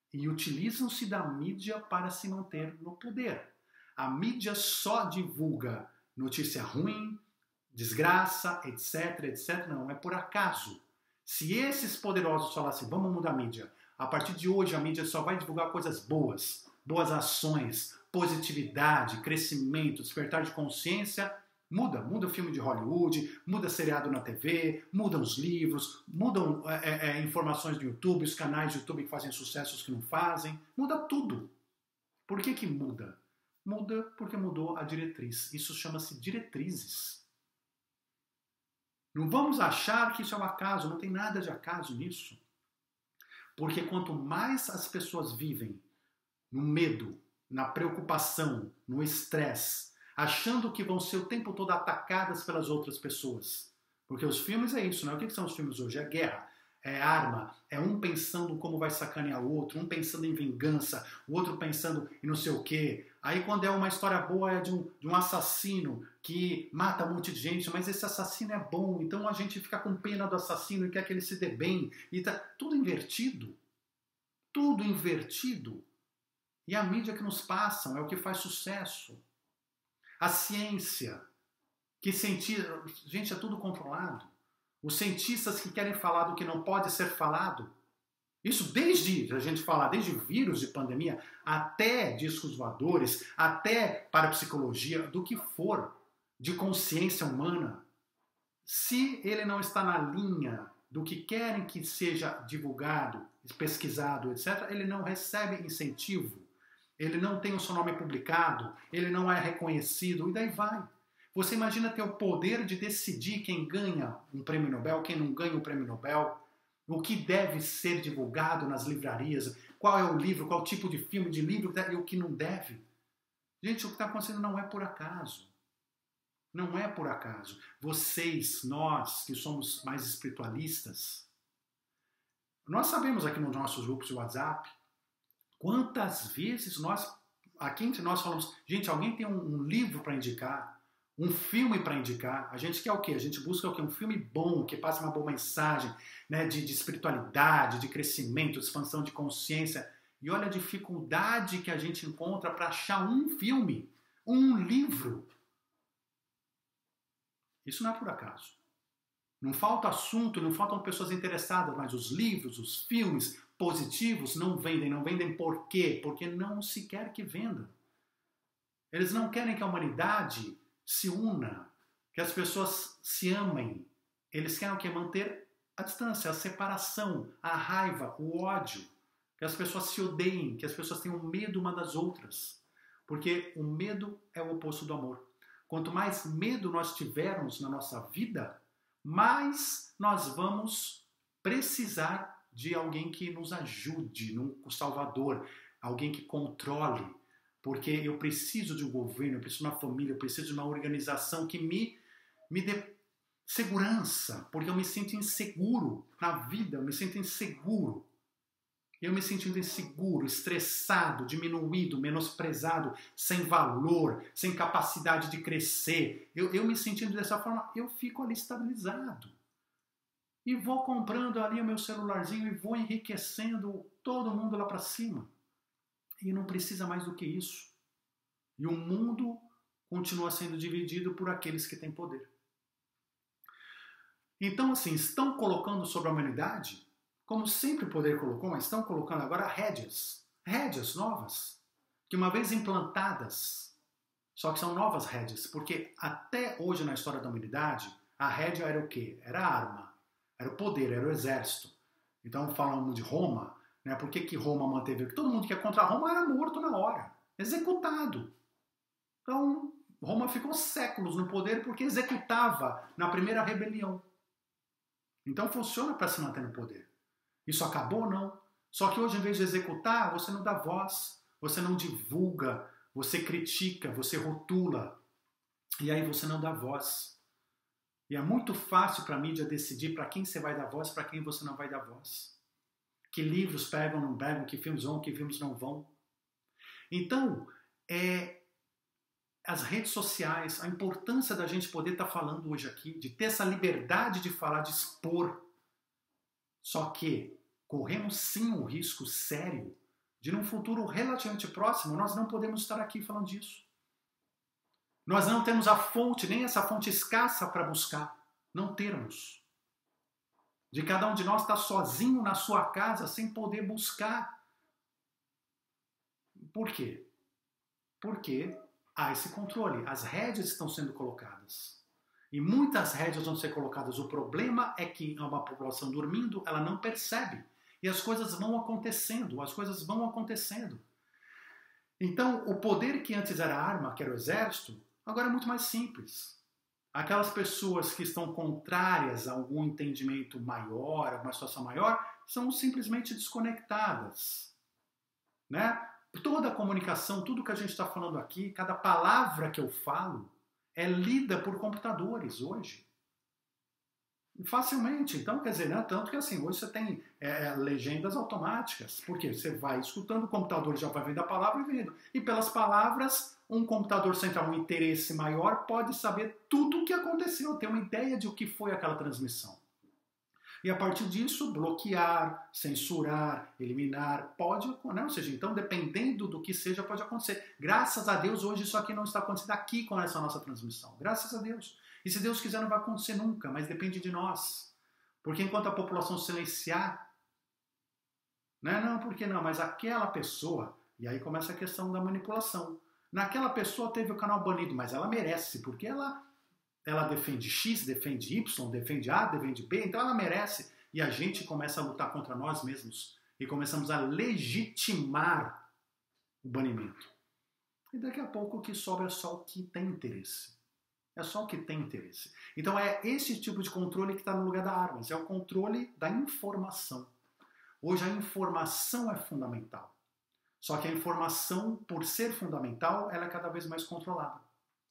e utilizam-se da mídia para se manter no poder. A mídia só divulga notícia ruim, desgraça, etc, etc. Não, é por acaso. Se esses poderosos falassem, vamos mudar a mídia, a partir de hoje a mídia só vai divulgar coisas boas, boas ações, positividade, crescimento, despertar de consciência, muda. Muda o filme de Hollywood, muda seriado na T V, mudam os livros, mudam é, é, informações do YouTube, os canais do YouTube que fazem sucesso, os que não fazem, muda tudo. Por que que muda? Muda porque mudou a diretriz. Isso chama-se diretrizes. Não vamos achar que isso é um acaso, não tem nada de acaso nisso. Porque quanto mais as pessoas vivem no medo, na preocupação, no estresse, achando que vão ser o tempo todo atacadas pelas outras pessoas. Porque os filmes é isso, né? O que são os filmes hoje? É guerra, é arma, é um pensando como vai sacanear o outro, um pensando em vingança, o outro pensando em não sei o quê. Aí quando é uma história boa é de um, de um assassino que mata um monte de gente, mas esse assassino é bom, então a gente fica com pena do assassino e quer que ele se dê bem. E tá tudo invertido. Tudo invertido. E a mídia que nos passam é o que faz sucesso. A ciência, que cientista, gente, é tudo controlado. Os cientistas que querem falar do que não pode ser falado. Isso desde a gente falar, desde vírus de pandemia, até discos voadores, até parapsicologia, do que for, de consciência humana. Se ele não está na linha do que querem que seja divulgado, pesquisado, etcétera, ele não recebe incentivo. Ele não tem o seu nome publicado, ele não é reconhecido, e daí vai. Você imagina ter o poder de decidir quem ganha um prêmio Nobel, quem não ganha um prêmio Nobel, o que deve ser divulgado nas livrarias, qual é o livro, qual tipo de filme, de livro e o que não deve. Gente, o que está acontecendo não é por acaso. Não é por acaso. Vocês, nós, que somos mais espiritualistas, nós sabemos aqui nos nossos grupos de WhatsApp, quantas vezes nós, aqui entre nós falamos, gente, alguém tem um, um livro para indicar, um filme para indicar. A gente quer o quê? A gente busca o quê? Um filme bom, que passe uma boa mensagem, né, de, de espiritualidade, de crescimento, de expansão de consciência. E olha a dificuldade que a gente encontra para achar um filme, um livro. Isso não é por acaso. Não falta assunto, não faltam pessoas interessadas, mas os livros, os filmes positivos não vendem. Não vendem por quê? Porque não se quer que venda. Eles não querem que a humanidade se una, que as pessoas se amem. Eles querem o quê? Manter a distância, a separação, a raiva, o ódio. Que as pessoas se odeiem, que as pessoas tenham medo uma das outras. Porque o medo é o oposto do amor. Quanto mais medo nós tivermos na nossa vida, mais nós vamos precisar de alguém que nos ajude, um salvador, alguém que controle. Porque eu preciso de um governo, eu preciso de uma família, eu preciso de uma organização que me, me dê segurança, porque eu me sinto inseguro na vida, eu me sinto inseguro. Eu me sentindo inseguro, estressado, diminuído, menosprezado, sem valor, sem capacidade de crescer. Eu, eu me sentindo dessa forma, eu fico ali estabilizado. E vou comprando ali o meu celularzinho e vou enriquecendo todo mundo lá para cima. E não precisa mais do que isso. E o mundo continua sendo dividido por aqueles que têm poder. Então, assim, estão colocando sobre a humanidade, como sempre o poder colocou, mas estão colocando agora rédeas. Rédeas novas, que uma vez implantadas, só que são novas rédeas, porque até hoje na história da humanidade, a rédea era o quê? Era a arma, era o poder, era o exército. Então, falando de Roma, né, por que que Roma manteve? Porque todo mundo que ia contra Roma era morto na hora, executado. Então, Roma ficou séculos no poder porque executava na primeira rebelião. Então, funciona para se manter no poder. Isso acabou? Não. Só que hoje, em vez de executar, você não dá voz, você não divulga, você critica, você rotula. E aí você não dá voz. E é muito fácil para a mídia decidir para quem você vai dar voz, para quem você não vai dar voz. Que livros pegam, não pegam, que filmes vão, que filmes não vão. Então, é, as redes sociais, a importância da gente poder estar falando hoje aqui, de ter essa liberdade de falar, de expor. Só que corremos sim um risco sério de num futuro relativamente próximo, nós não podemos estar aqui falando disso. Nós não temos a fonte, nem essa fonte escassa para buscar. Não termos. De cada um de nós estar sozinho na sua casa, sem poder buscar. Por quê? Porque há esse controle. As rédeas estão sendo colocadas. E muitas rédeas vão ser colocadas. O problema é que uma população dormindo, ela não percebe. E as coisas vão acontecendo, as coisas vão acontecendo. Então, o poder que antes era arma, que era o exército, agora é muito mais simples. Aquelas pessoas que estão contrárias a algum entendimento maior, alguma situação maior, são simplesmente desconectadas. Né? Toda a comunicação, tudo que a gente está falando aqui, cada palavra que eu falo, é lida por computadores hoje. Facilmente. Então, quer dizer, né? Tanto que assim, hoje você tem é, legendas automáticas. Porque você vai escutando, o computador já vai vendo a palavra e vendo. E pelas palavras, um computador sem ter um interesse maior pode saber tudo o que aconteceu, ter uma ideia de o que foi aquela transmissão. E a partir disso, bloquear, censurar, eliminar, pode, né? Ou seja, então, dependendo do que seja, pode acontecer. Graças a Deus, hoje isso aqui não está acontecendo aqui com essa nossa transmissão. Graças a Deus. E se Deus quiser, não vai acontecer nunca, mas depende de nós. Porque enquanto a população silenciar, né? Não, por que não? Mas aquela pessoa, e aí começa a questão da manipulação. Naquela pessoa teve o canal banido, mas ela merece, porque ela, ela defende X, defende Y, defende A, defende B, então ela merece. E a gente começa a lutar contra nós mesmos e começamos a legitimar o banimento. E daqui a pouco o que sobra é só o que tem interesse. É só o que tem interesse. Então é esse tipo de controle que está no lugar da arma. É o controle da informação. Hoje a informação é fundamental. Só que a informação, por ser fundamental, ela é cada vez mais controlada.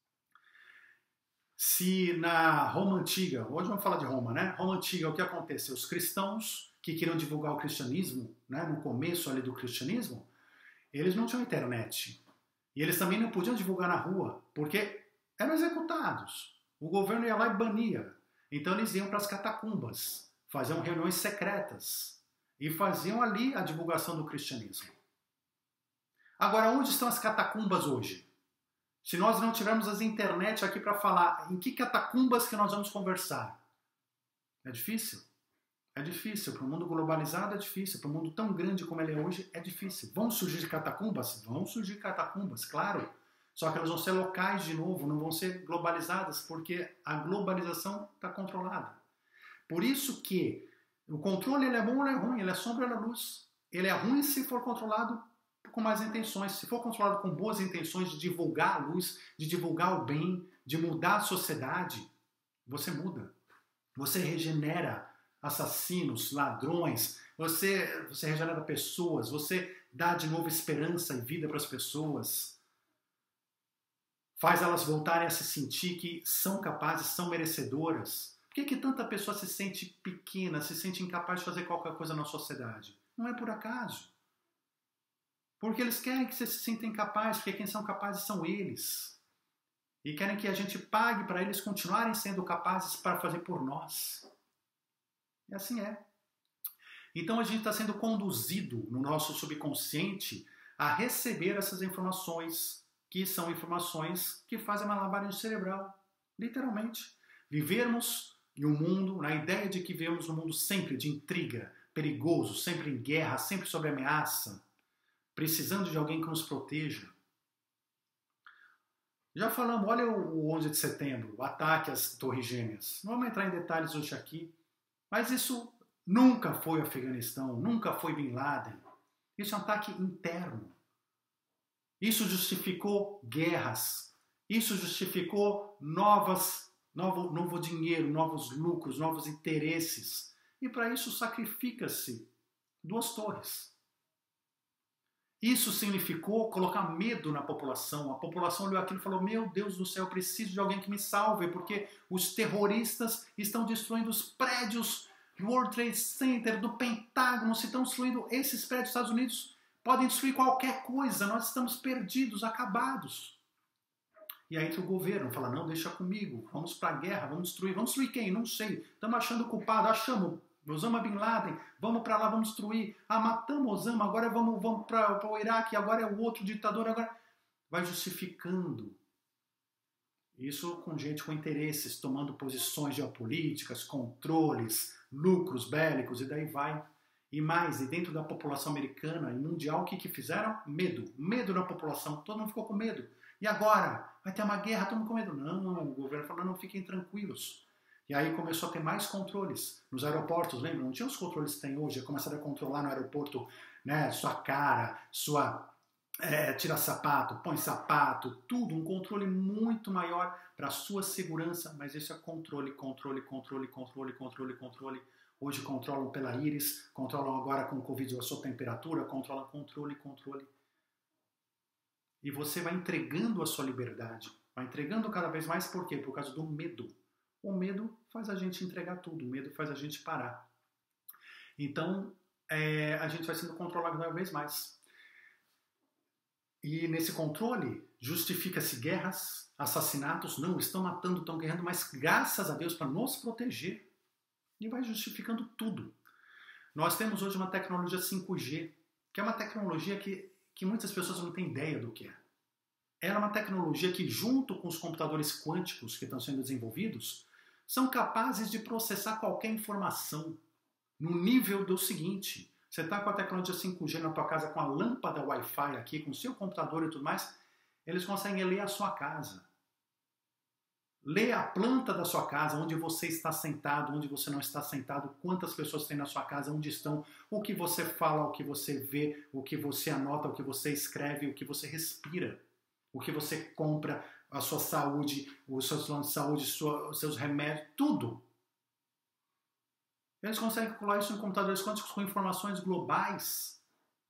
Se na Roma Antiga, hoje vamos falar de Roma, né? Roma Antiga, o que aconteceu? Os cristãos que queriam divulgar o cristianismo, né, no começo ali do cristianismo, eles não tinham internet. E eles também não podiam divulgar na rua, porque eram executados. O governo ia lá e bania. Então eles iam para as catacumbas, faziam reuniões secretas e faziam ali a divulgação do cristianismo. Agora, onde estão as catacumbas hoje? Se nós não tivermos as internet aqui para falar, em que catacumbas que nós vamos conversar? É difícil? É difícil. Para o mundo globalizado é difícil. Para o mundo tão grande como ele é hoje, é difícil. Vão surgir catacumbas? Vão surgir catacumbas, claro. Só que elas vão ser locais de novo, não vão ser globalizadas, porque a globalização está controlada. Por isso que o controle ele é bom ou ele é ruim, ele é sombra ou ele é luz. Ele é ruim se for controlado com más intenções. Se for controlado com boas intenções de divulgar a luz, de divulgar o bem, de mudar a sociedade, você muda. Você regenera assassinos, ladrões, você, você regenera pessoas, você dá de novo esperança e vida para as pessoas. Faz elas voltarem a se sentir que são capazes, são merecedoras. Por que, que tanta pessoa se sente pequena, se sente incapaz de fazer qualquer coisa na sociedade? Não é por acaso. Porque eles querem que você se sinta incapaz, porque quem são capazes são eles. E querem que a gente pague para eles continuarem sendo capazes para fazer por nós. E assim é. Então a gente está sendo conduzido no nosso subconsciente a receber essas informações, que são informações que fazem uma lavagem cerebral, literalmente. Vivermos em um mundo, na ideia de que vivemos um mundo sempre de intriga, perigoso, sempre em guerra, sempre sob ameaça, precisando de alguém que nos proteja. Já falamos, olha o onze de setembro, o ataque às Torres Gêmeas. Não vamos entrar em detalhes hoje aqui, mas isso nunca foi o Afeganistão, nunca foi Bin Laden. Isso é um ataque interno. Isso justificou guerras. Isso justificou novas, novo, novo dinheiro, novos lucros, novos interesses. E para isso sacrifica-se duas torres. Isso significou colocar medo na população. A população olhou aquilo e falou, meu Deus do céu, eu preciso de alguém que me salve, porque os terroristas estão destruindo os prédios do World Trade Center, do Pentágono, se estão destruindo esses prédios dos Estados Unidos, podem destruir qualquer coisa, nós estamos perdidos, acabados. E aí que o governo fala, não, deixa comigo, vamos para a guerra, vamos destruir. Vamos destruir quem? Não sei. Estamos achando o culpado, achamos. Osama Bin Laden, vamos para lá, vamos destruir. Ah, matamos Osama, agora vamos, vamos para o Iraque, agora é o outro ditador, agora... Vai justificando. Isso com gente com interesses, tomando posições geopolíticas, controles, lucros bélicos, e daí vai. E mais, e dentro da população americana e mundial, o que, que fizeram? Medo. Medo na população. Todo mundo ficou com medo. E agora? Vai ter uma guerra, todo mundo com medo. Não, o governo falou, não, fiquem tranquilos. E aí começou a ter mais controles. Nos aeroportos, lembra? Não tinha os controles que tem hoje. Começaram a controlar no aeroporto, né, sua cara, sua... É, tira sapato, põe sapato, tudo. Um controle muito maior para a sua segurança. Mas isso é controle, controle, controle, controle, controle, controle. Hoje controlam pela íris, controlam agora com o Covid a sua temperatura, controlam controle, controle. E você vai entregando a sua liberdade. Vai entregando cada vez mais, por quê? Por causa do medo. O medo faz a gente entregar tudo, o medo faz a gente parar. Então, é, a gente vai sendo controlado cada vez mais. E nesse controle, justifica-se guerras, assassinatos. Não, estão matando, estão guerreando, mas graças a Deus para nos proteger. E vai justificando tudo. Nós temos hoje uma tecnologia cinco G, que é uma tecnologia que, que muitas pessoas não têm ideia do que é. Ela é uma tecnologia que, junto com os computadores quânticos que estão sendo desenvolvidos, são capazes de processar qualquer informação no nível do seguinte: você está com a tecnologia cinco G na tua casa, com a lâmpada Wi-Fi aqui, com o seu computador e tudo mais, eles conseguem ler a sua casa. Ler a planta da sua casa, onde você está sentado, onde você não está sentado, quantas pessoas tem na sua casa, onde estão, o que você fala, o que você vê, o que você anota, o que você escreve, o que você respira, o que você compra, a sua saúde, os seus planos de saúde, os seus remédios, tudo. Eles conseguem calcular isso em computadores quânticos com informações globais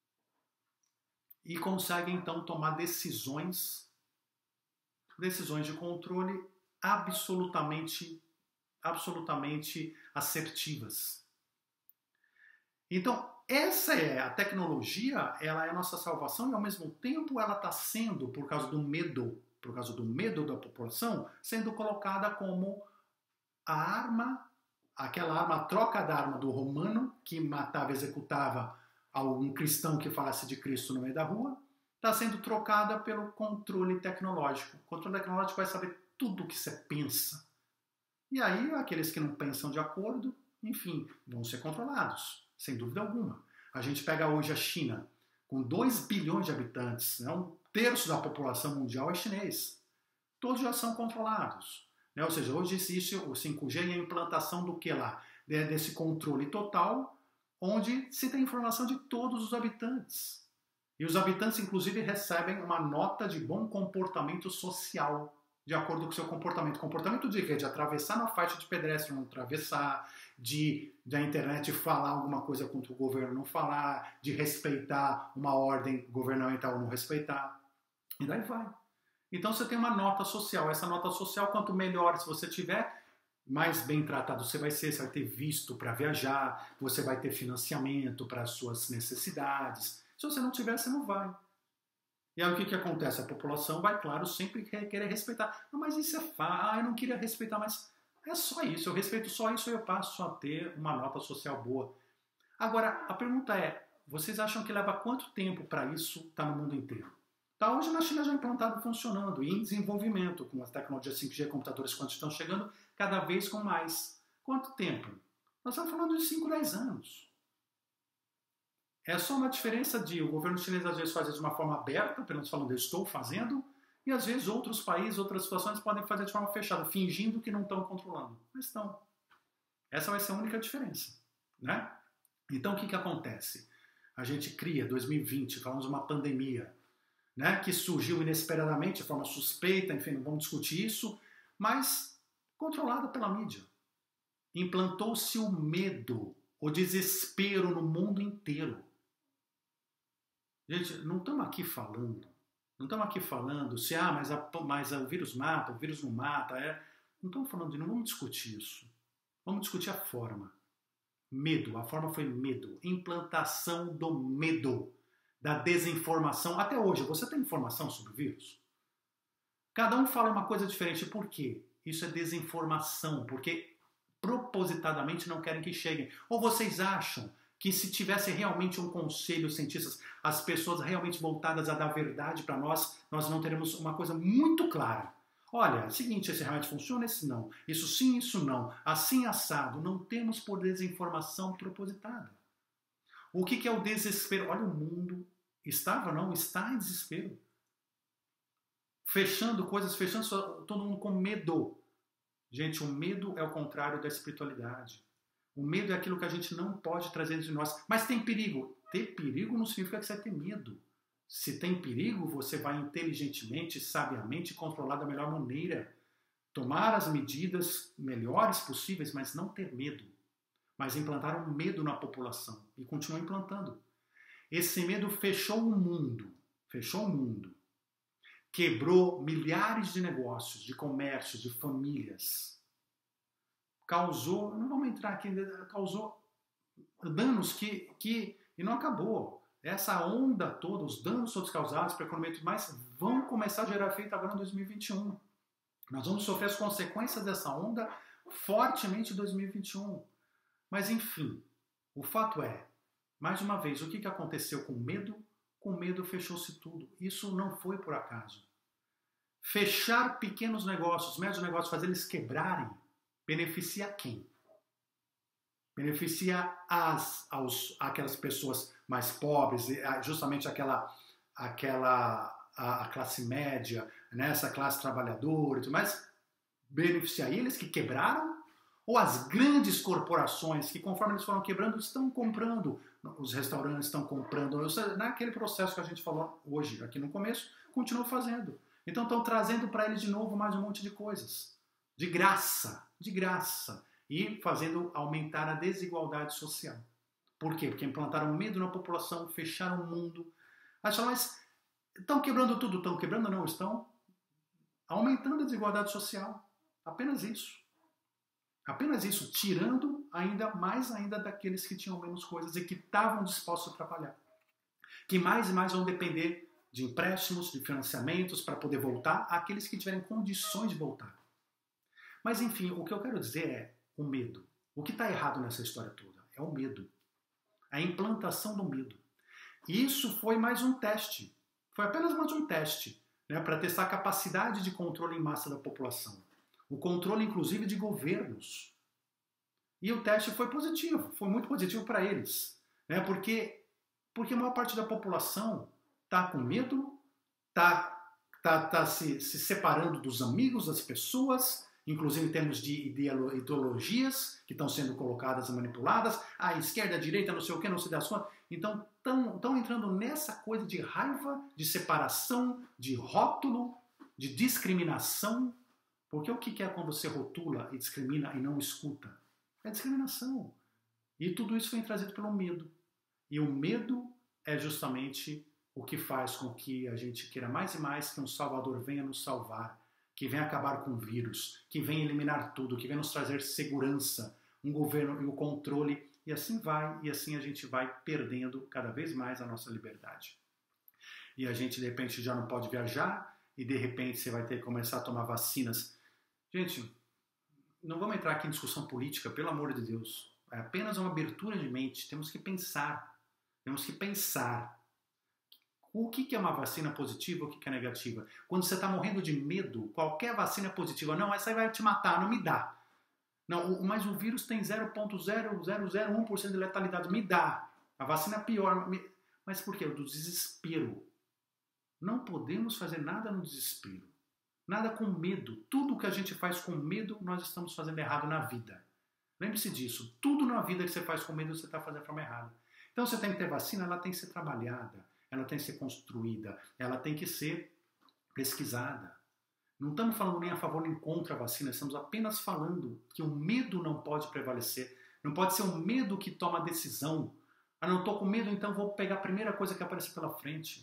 e conseguem então tomar decisões, decisões de controle absolutamente, absolutamente assertivas. Então, essa é a tecnologia, ela é a nossa salvação e ao mesmo tempo ela está sendo, por causa do medo, por causa do medo da população, sendo colocada como a arma, aquela arma, a troca da arma do romano, que matava, executava algum cristão que falasse de Cristo no meio da rua, está sendo trocada pelo controle tecnológico. O controle tecnológico vai saber tudo o que você pensa. E aí, aqueles que não pensam de acordo, enfim, vão ser controlados, sem dúvida alguma. A gente pega hoje a China, com dois bilhões de habitantes, né? Um terço da população mundial é chinês. Todos já são controlados. Né? Ou seja, hoje existe o cinco G e a implantação do que lá? Desse controle total, onde se tem informação de todos os habitantes. E os habitantes, inclusive, recebem uma nota de bom comportamento social, de acordo com o seu comportamento. Comportamento de quê? De atravessar na faixa de pedestre, não atravessar, de da internet falar alguma coisa contra o governo, não falar, de respeitar uma ordem governamental ou não respeitar. E daí vai. Então você tem uma nota social. Essa nota social, quanto melhor se você tiver, mais bem tratado você vai ser. Você vai ter visto para viajar, você vai ter financiamento para as suas necessidades. Se você não tiver, você não vai. E aí o que, que acontece? A população vai, claro, sempre querer respeitar. Não, mas isso é fácil. Ah, eu não queria respeitar, mas é só isso. Eu respeito só isso e eu passo a ter uma nota social boa. Agora, a pergunta é, vocês acham que leva quanto tempo para isso estar no mundo inteiro? Tá, hoje na China já implantado, funcionando, e em desenvolvimento, com as tecnologias cinco G, computadores quânticos estão chegando cada vez com mais. Quanto tempo? Nós estamos falando de cinco, dez anos. É só uma diferença de o governo chinês às vezes fazer de uma forma aberta, pelo menos falando eu estou fazendo, e às vezes outros países, outras situações podem fazer de forma fechada, fingindo que não estão controlando. Mas estão. Essa vai ser a única diferença. Né? Então o que, que acontece? A gente cria, dois mil e vinte, falamos de uma pandemia, né, que surgiu inesperadamente, de forma suspeita, enfim, não vamos discutir isso, mas controlada pela mídia. Implantou-se o medo, o desespero no mundo inteiro. Gente, não estamos aqui falando, não estamos aqui falando se, ah, mas, a, mas o vírus mata, o vírus não mata, é... não estamos falando de, não vamos discutir isso. Vamos discutir a forma. Medo, a forma foi medo, implantação do medo, da desinformação. Até hoje, você tem informação sobre o vírus? Cada um fala uma coisa diferente. Por quê? Isso é desinformação, porque propositadamente não querem que cheguem. Ou vocês acham que se tivesse realmente um conselho de cientistas, as pessoas realmente voltadas a dar verdade para nós, nós não teremos uma coisa muito clara. Olha, é o seguinte, esse remédio funciona, esse não. Isso sim, isso não. Assim, assado. Não temos por desinformação propositada. O que, que é o desespero? Olha, o mundo estava, não, está em desespero. Fechando coisas, fechando todo mundo com medo. Gente, o medo é o contrário da espiritualidade. O medo é aquilo que a gente não pode trazer dentro de nós. Mas tem perigo. Ter perigo não significa que você vai ter medo. Se tem perigo, você vai inteligentemente, sabiamente controlar da melhor maneira. Tomar as medidas melhores possíveis, mas não ter medo. Mas implantaram medo na população e continuam implantando. Esse medo fechou o mundo. Fechou o mundo. Quebrou milhares de negócios, de comércios, de famílias. Causou, não vamos entrar aqui, causou danos que, que e não acabou. Essa onda toda, os danos todos causados para a economia e tudo mais, vão começar a gerar efeito agora em dois mil e vinte e um. Nós vamos sofrer as consequências dessa onda fortemente em dois mil e vinte e um. Mas enfim, o fato é, mais uma vez, o que aconteceu com medo? Com medo fechou-se tudo. Isso não foi por acaso. Fechar pequenos negócios, médios negócios, fazer eles quebrarem, beneficia quem? Beneficia as, aos, aquelas pessoas mais pobres, justamente aquela, aquela a, a classe média, né, essa classe trabalhadora e tudo mais. Beneficia eles que quebraram? Ou as grandes corporações que, conforme eles foram quebrando, estão comprando? Os restaurantes estão comprando. Naquele processo que a gente falou hoje, aqui no começo, continuam fazendo. Então estão trazendo para eles de novo mais um monte de coisas. De graça. De graça. E fazendo aumentar a desigualdade social. Por quê? Porque implantaram medo na população, fecharam o mundo. Aí falam, mas estão quebrando tudo? Estão quebrando? Não, estão aumentando a desigualdade social. Apenas isso. Apenas isso, tirando ainda mais ainda daqueles que tinham menos coisas e que estavam dispostos a trabalhar. Que mais e mais vão depender de empréstimos, de financiamentos para poder voltar, àqueles que tiverem condições de voltar. Mas enfim, o que eu quero dizer é o medo. O que está errado nessa história toda é o medo. A implantação do medo. E isso foi mais um teste. Foi apenas mais um teste, né, para testar a capacidade de controle em massa da população. O controle, inclusive, de governos. E o teste foi positivo, foi muito positivo para eles. Né? Porque, porque a maior parte da população está com medo, está tá, tá se, se separando dos amigos, das pessoas, inclusive em termos de ideologias que estão sendo colocadas e manipuladas, a esquerda, a direita, não sei o que, não sei das contas. Então, estão entrando nessa coisa de raiva, de separação, de rótulo, de discriminação. Porque o que é quando você rotula e discrimina e não escuta? É discriminação. E tudo isso vem trazido pelo medo. E o medo é justamente o que faz com que a gente queira mais e mais que um Salvador venha nos salvar, que venha acabar com o vírus, que venha eliminar tudo, que venha nos trazer segurança, um governo e o controle, e assim vai, e assim a gente vai perdendo cada vez mais a nossa liberdade. E a gente, de repente, já não pode viajar, e de repente você vai ter que começar a tomar vacinas. Gente, não vamos entrar aqui em discussão política, pelo amor de Deus. É apenas uma abertura de mente. Temos que pensar. Temos que pensar. O que é uma vacina positiva e o que é negativa? Quando você está morrendo de medo, qualquer vacina é positiva. Não, essa aí vai te matar, não me dá. Não, mas o vírus tem zero vírgula zero zero zero um por cento de letalidade. Me dá. A vacina é pior. Mas por quê? Do desespero. Não podemos fazer nada no desespero. Nada com medo. Tudo que a gente faz com medo, nós estamos fazendo errado na vida. Lembre-se disso. Tudo na vida que você faz com medo, você está fazendo de forma errada. Então você tem que ter vacina, ela tem que ser trabalhada, ela tem que ser construída, ela tem que ser pesquisada. Não estamos falando nem a favor nem contra a vacina, estamos apenas falando que o medo não pode prevalecer. Não pode ser o medo que toma a decisão. Ah, não estou com medo, então vou pegar a primeira coisa que aparecer pela frente.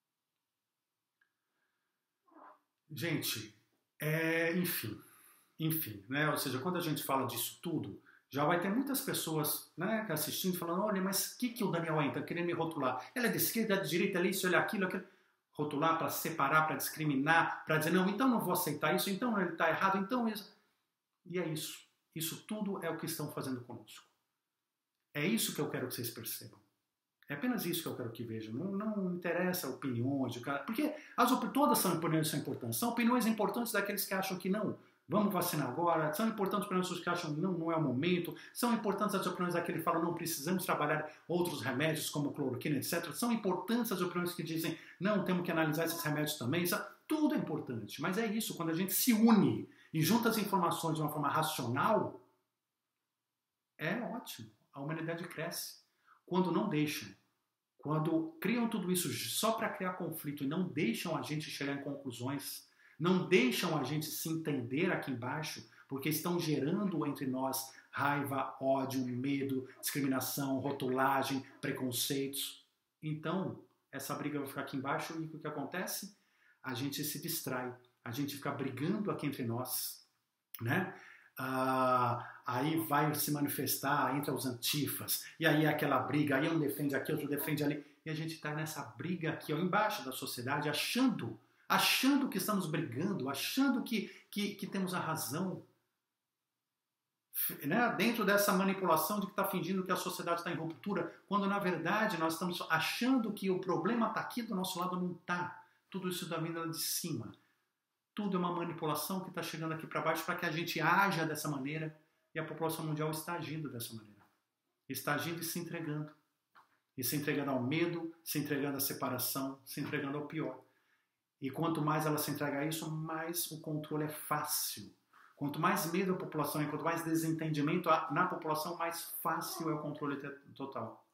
Gente, é, enfim, enfim, né? Ou seja, quando a gente fala disso tudo, já vai ter muitas pessoas, né, assistindo, falando, olha, mas o que, que o Daniel entra querendo me rotular? Ela é de esquerda, é de direita, ela é isso, olha aquilo, aquilo. Rotular para separar, para discriminar, para dizer, não, então não vou aceitar isso, então ele está errado, então isso. E é isso. Isso tudo é o que estão fazendo conosco. É isso que eu quero que vocês percebam. É apenas isso que eu quero que vejam. Não, não interessa opiniões de cara, porque as todas são opiniões são importantes. São opiniões importantes daqueles que acham que não, vamos vacinar agora. São importantes para os que acham que não, não é o momento. São importantes as opiniões daqueles que falam não precisamos trabalhar outros remédios como cloroquina, etcétera. São importantes as opiniões que dizem não, temos que analisar esses remédios também. Isso, tudo é importante. Mas é isso, quando a gente se une e junta as informações de uma forma racional, é ótimo. A humanidade cresce. Quando não deixam, quando criam tudo isso só para criar conflito e não deixam a gente chegar em conclusões, não deixam a gente se entender aqui embaixo, porque estão gerando entre nós raiva, ódio, medo, discriminação, rotulagem, preconceitos. Então, essa briga vai ficar aqui embaixo e o que acontece? A gente se distrai, a gente fica brigando aqui entre nós, né? Ah, aí vai se manifestar entre os antifas, e aí é aquela briga, aí um defende aqui, outro defende ali, e a gente está nessa briga aqui ó, embaixo da sociedade, achando, achando que estamos brigando, achando que, que, que temos a razão, né? Dentro dessa manipulação de que está fingindo que a sociedade está em ruptura, quando na verdade nós estamos achando que o problema está aqui do nosso lado, não está. Tudo isso está vindo lá de cima. Tudo é uma manipulação que está chegando aqui para baixo para que a gente haja dessa maneira e a população mundial está agindo dessa maneira. Está agindo e se entregando. E se entregando ao medo, se entregando à separação, se entregando ao pior. E quanto mais ela se entrega a isso, mais o controle é fácil. Quanto mais medo a população e quanto mais desentendimento na população, mais fácil é o controle total.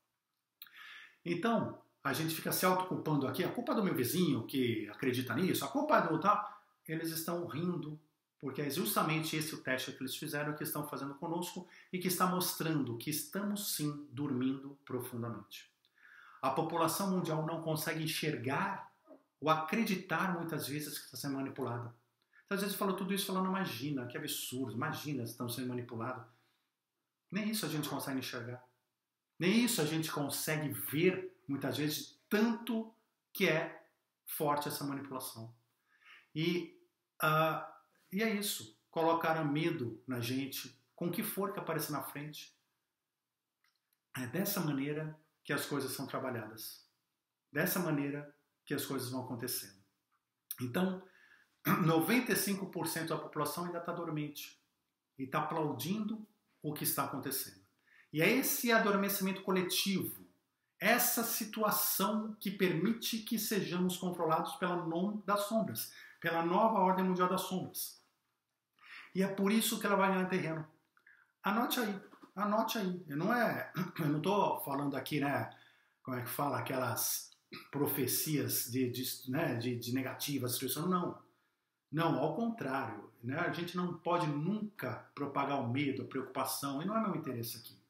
Então, a gente fica se autoculpando aqui. A culpa é do meu vizinho que acredita nisso, a culpa é do tal... Eles estão rindo, porque é justamente esse o teste que eles fizeram, que estão fazendo conosco e que está mostrando que estamos sim dormindo profundamente. A população mundial não consegue enxergar ou acreditar muitas vezes que está sendo manipulada. Então, às vezes fala tudo isso falando, imagina, que absurdo, imagina, estamos sendo manipulados. Nem isso a gente consegue enxergar. Nem isso a gente consegue ver, muitas vezes, tanto que é forte essa manipulação. E, uh, e é isso. Colocaram medo na gente, com o que for que apareça na frente. É dessa maneira que as coisas são trabalhadas. Dessa maneira que as coisas vão acontecendo. Então, noventa e cinco por cento da população ainda está dormente. E está aplaudindo o que está acontecendo. E é esse adormecimento coletivo, essa situação que permite que sejamos controlados pela nome das sombras, pela nova ordem mundial das sombras. E é por isso que ela vai ganhar terreno. Anote aí, anote aí. Eu não é, eu não estou falando aqui, né, como é que fala, aquelas profecias de, de, né, de, de negativas, não. Não, ao contrário. Né, a gente não pode nunca propagar o medo, a preocupação, e não é meu interesse aqui.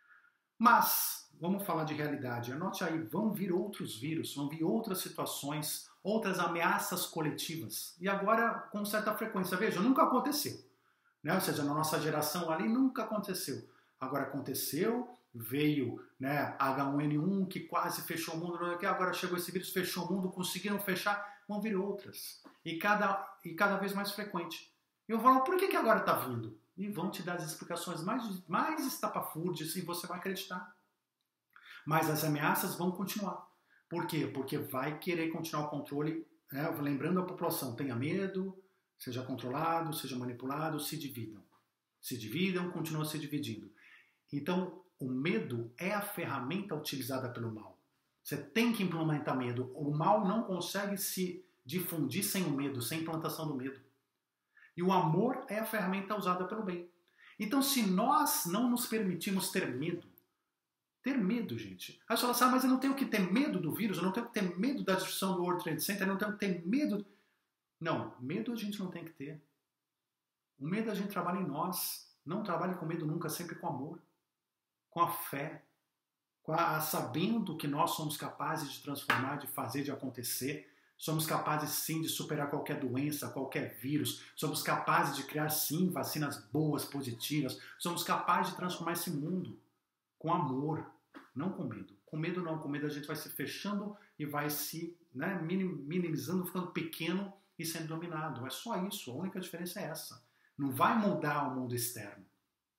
Mas, vamos falar de realidade. Anote aí, vão vir outros vírus, vão vir outras situações, outras ameaças coletivas. E agora, com certa frequência. Veja, nunca aconteceu. Né? Ou seja, na nossa geração ali, nunca aconteceu. Agora aconteceu, veio né, H um N um, que quase fechou o mundo. Agora chegou esse vírus, fechou o mundo, conseguiram fechar, vão vir outras. E cada, e cada vez mais frequente. E eu falo, por que, que agora está vindo? E vão te dar as explicações mais, mais estapafúrdias e você vai acreditar. Mas as ameaças vão continuar. Por quê? Porque vai querer continuar o controle, né? Lembrando a população, tenha medo, seja controlado, seja manipulado, se dividam. Se dividam, continuam se dividindo. Então, o medo é a ferramenta utilizada pelo mal. Você tem que implementar medo. O mal não consegue se difundir sem o medo, sem implantação do medo. E o amor é a ferramenta usada pelo bem. Então, se nós não nos permitimos ter medo, ter medo, gente. Aí você fala assim, ah, mas eu não tenho que ter medo do vírus, eu não tenho que ter medo da destruição do World Trade Center, eu não tenho que ter medo... Não, medo a gente não tem que ter. O medo a gente trabalha em nós. Não trabalhe com medo nunca, sempre com amor, com a fé, com a, sabendo que nós somos capazes de transformar, de fazer, de acontecer. Somos capazes, sim, de superar qualquer doença, qualquer vírus. Somos capazes de criar, sim, vacinas boas, positivas. Somos capazes de transformar esse mundo com amor, não com medo. Com medo não, com medo a gente vai se fechando e vai se né, minimizando, ficando pequeno e sendo dominado. É só isso, a única diferença é essa. Não vai mudar o mundo externo.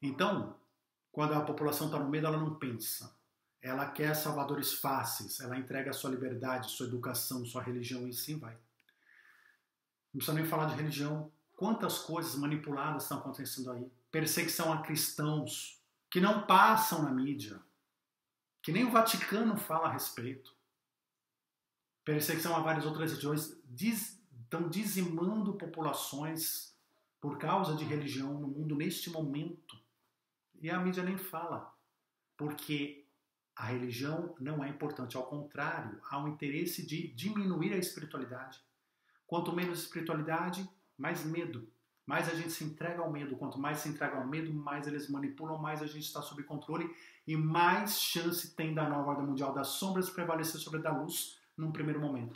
Então, quando a população está no medo, ela não pensa. Ela quer salvadores fáceis, ela entrega a sua liberdade, sua educação, sua religião e sim vai. Não precisa nem falar de religião. Quantas coisas manipuladas estão acontecendo aí? Perseguição a cristãos que não passam na mídia, que nem o Vaticano fala a respeito. Perseguição a várias outras religiões, diz, estão dizimando populações por causa de religião no mundo neste momento. E a mídia nem fala, porque a religião não é importante, ao contrário, há um interesse de diminuir a espiritualidade. Quanto menos espiritualidade, mais medo. Mais a gente se entrega ao medo. Quanto mais se entrega ao medo, mais eles manipulam, mais a gente está sob controle e mais chance tem da nova ordem mundial das sombras prevalecer sobre a da luz num primeiro momento.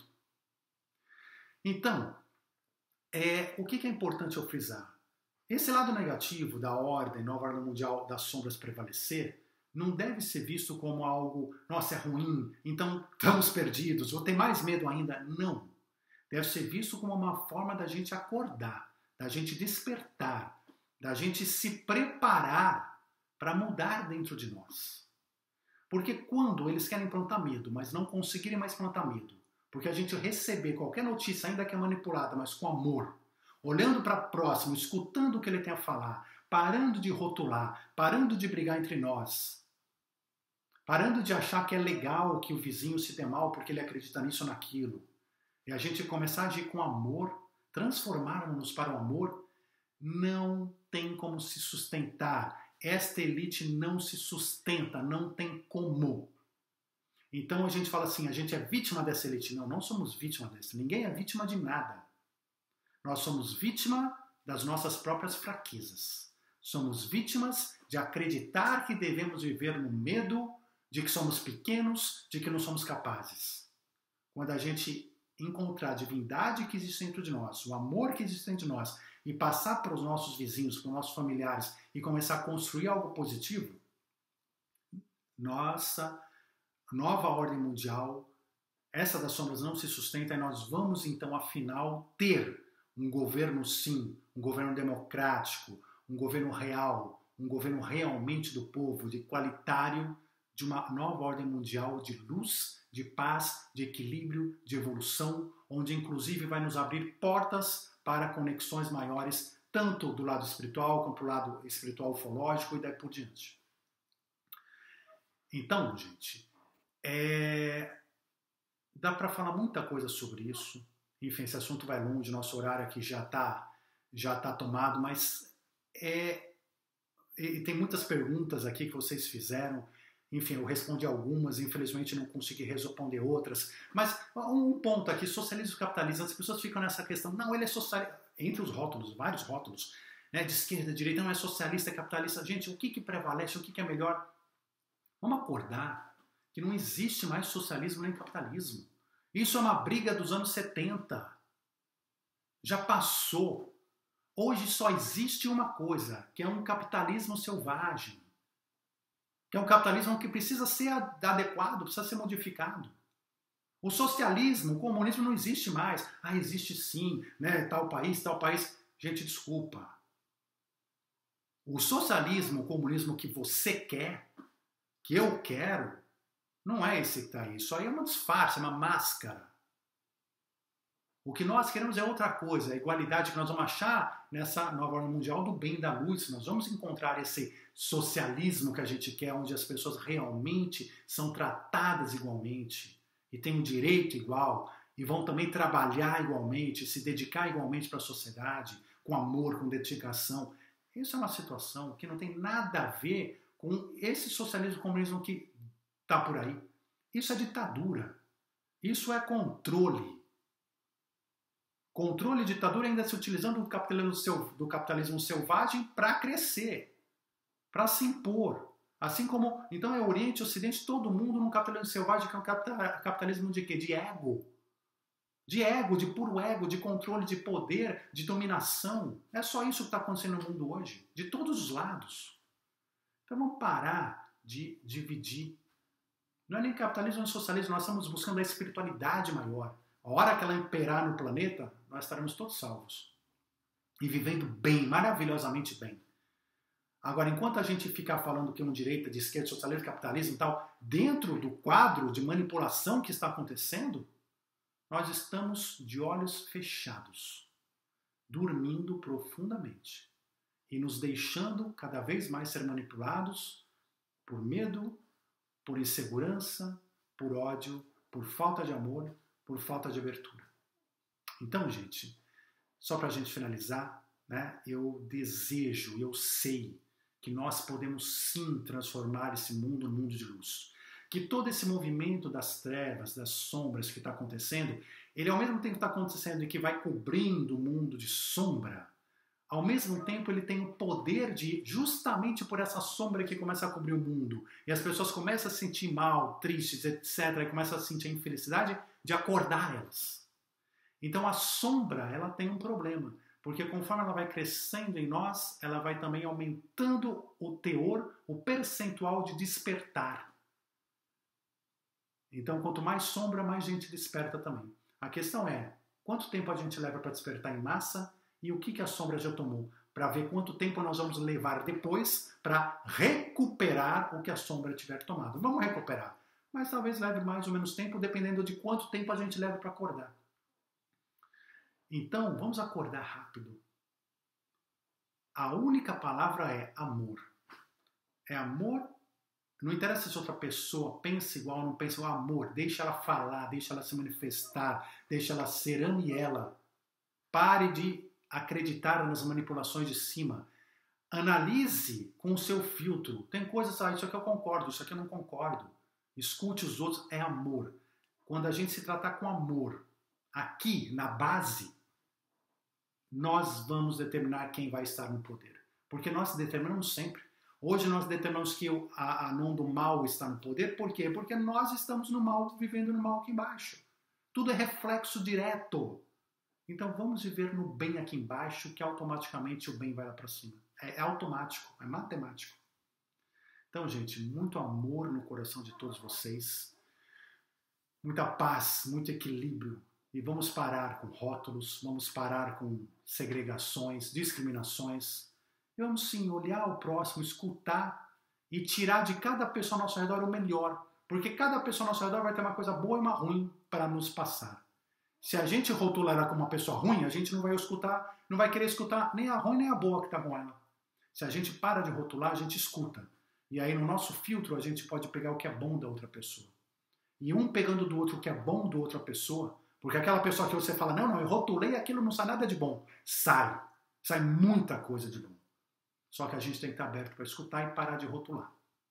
Então, é, o que é importante eu frisar? Esse lado negativo da ordem, nova ordem mundial das sombras prevalecer, não deve ser visto como algo, nossa, é ruim, então estamos perdidos, vou ter mais medo ainda. Não. Deve ser visto como uma forma da gente acordar, da gente despertar, da gente se preparar para mudar dentro de nós. Porque quando eles querem plantar medo, mas não conseguirem mais plantar medo, porque a gente receber qualquer notícia, ainda que é manipulada, mas com amor, olhando para o próximo, escutando o que ele tem a falar, parando de rotular, parando de brigar entre nós, parando de achar que é legal que o vizinho se dê mal porque ele acredita nisso ou naquilo, e a gente começar a agir com amor, transformarmos-nos para o amor, não tem como se sustentar. Esta elite não se sustenta, não tem como. Então a gente fala assim, a gente é vítima dessa elite. Não, não somos vítima dessa. Ninguém é vítima de nada. Nós somos vítima das nossas próprias fraquezas. Somos vítimas de acreditar que devemos viver no medo, de que somos pequenos, de que não somos capazes. Quando a gente encontrar a divindade que existe dentro de nós, o amor que existe dentro de nós, e passar para os nossos vizinhos, para os nossos familiares, e começar a construir algo positivo, nossa nova ordem mundial, essa das sombras não se sustenta, e nós vamos então, afinal, ter um governo, sim, um governo democrático, um governo real, um governo realmente do povo, de qualitário, de uma nova ordem mundial de luz, de paz, de equilíbrio, de evolução, onde inclusive vai nos abrir portas para conexões maiores, tanto do lado espiritual como do lado espiritual ufológico e daí por diante. Então, gente, é... dá para falar muita coisa sobre isso. Enfim, esse assunto vai longe, nosso horário aqui já está já tá tomado, mas é... e tem muitas perguntas aqui que vocês fizeram. Enfim, eu respondi algumas, infelizmente não consegui responder outras. Mas um ponto aqui, socialismo e capitalismo, as pessoas ficam nessa questão, não, ele é socialista, entre os rótulos, vários rótulos, né, de esquerda, direita, não é socialista, é capitalista. Gente, o que, que prevalece, o que, que é melhor? Vamos acordar que não existe mais socialismo nem capitalismo. Isso é uma briga dos anos setenta. Já passou. Hoje só existe uma coisa, que é um capitalismo selvagem. Que é um capitalismo que precisa ser adequado, precisa ser modificado. O socialismo, o comunismo não existe mais. Ah, existe sim, né? Tal país, tal país. Gente, desculpa. O socialismo, o comunismo que você quer, que eu quero, não é esse que está aí. Isso aí é uma disfarce, é uma máscara. O que nós queremos é outra coisa, a igualdade que nós vamos achar nessa nova ordem mundial do bem e da luz. Nós vamos encontrar esse socialismo que a gente quer, onde as pessoas realmente são tratadas igualmente e têm um direito igual e vão também trabalhar igualmente, se dedicar igualmente para a sociedade, com amor, com dedicação. Isso é uma situação que não tem nada a ver com esse socialismo, comunismo que está por aí. Isso é ditadura. Isso é controle. Controle e ditadura ainda se utilizando do capitalismo, do capitalismo selvagem para crescer, para se impor. Assim como, então é Oriente e Ocidente, todo mundo num capitalismo selvagem, que é um capitalismo de quê? De ego. De ego, de puro ego, de controle, de poder, de dominação. É só isso que está acontecendo no mundo hoje, de todos os lados. Então vamos parar de dividir. Não é nem capitalismo nem socialismo, nós estamos buscando a espiritualidade maior. A hora que ela imperar no planeta, nós estaremos todos salvos. E vivendo bem, maravilhosamente bem. Agora, enquanto a gente ficar falando que é um direita, de esquerda, socialismo, capitalismo e tal, dentro do quadro de manipulação que está acontecendo, nós estamos de olhos fechados, dormindo profundamente e nos deixando cada vez mais ser manipulados por medo, por insegurança, por ódio, por falta de amor, por falta de abertura. Então, gente, só para a gente finalizar, né, eu desejo, eu sei que nós podemos sim transformar esse mundo num mundo de luz. Que todo esse movimento das trevas, das sombras que está acontecendo, ele ao mesmo tempo que está acontecendo e que vai cobrindo o mundo de sombra, ao mesmo tempo ele tem o poder de, justamente por essa sombra que começa a cobrir o mundo, e as pessoas começam a se sentir mal, tristes, etcétera, e começam a sentir a infelicidade, de acordar elas. Então a sombra, ela tem um problema, porque conforme ela vai crescendo em nós, ela vai também aumentando o teor, o percentual de despertar. Então, quanto mais sombra, mais gente desperta também. A questão é, quanto tempo a gente leva para despertar em massa e o que, que a sombra já tomou? Para ver quanto tempo nós vamos levar depois para recuperar o que a sombra tiver tomado. Vamos recuperar, mas talvez leve mais ou menos tempo, dependendo de quanto tempo a gente leva para acordar. Então, vamos acordar rápido. A única palavra é amor. É amor. Não interessa se outra pessoa pensa igual ou não pensa igual. Amor. Deixa ela falar, deixa ela se manifestar, deixa ela ser, ame ela. Pare de acreditar nas manipulações de cima. Analise com o seu filtro. Tem coisas, ah, isso aqui eu concordo, isso aqui eu não concordo. Escute os outros, é amor. Quando a gente se tratar com amor, aqui, na base, nós vamos determinar quem vai estar no poder. Porque nós determinamos sempre. Hoje nós determinamos que a Anon do mal está no poder. Por quê? Porque nós estamos no mal, vivendo no mal aqui embaixo. Tudo é reflexo direto. Então vamos viver no bem aqui embaixo, que automaticamente o bem vai lá para cima. É, é automático, é matemático. Então, gente, muito amor no coração de todos vocês. Muita paz, muito equilíbrio. E vamos parar com rótulos, vamos parar com segregações, discriminações. E vamos sim olhar o próximo, escutar e tirar de cada pessoa ao nosso redor o melhor. Porque cada pessoa ao nosso redor vai ter uma coisa boa e uma ruim para nos passar. Se a gente rotular ela como uma pessoa ruim, a gente não vai escutar, não vai querer escutar nem a ruim nem a boa que está com ela. Se a gente para de rotular, a gente escuta. E aí no nosso filtro a gente pode pegar o que é bom da outra pessoa. E um pegando do outro o que é bom da outra pessoa, porque aquela pessoa que você fala, não, não, eu rotulei aquilo, não sai nada de bom. Sai. Sai muita coisa de bom. Só que a gente tem que estar aberto para escutar e parar de rotular.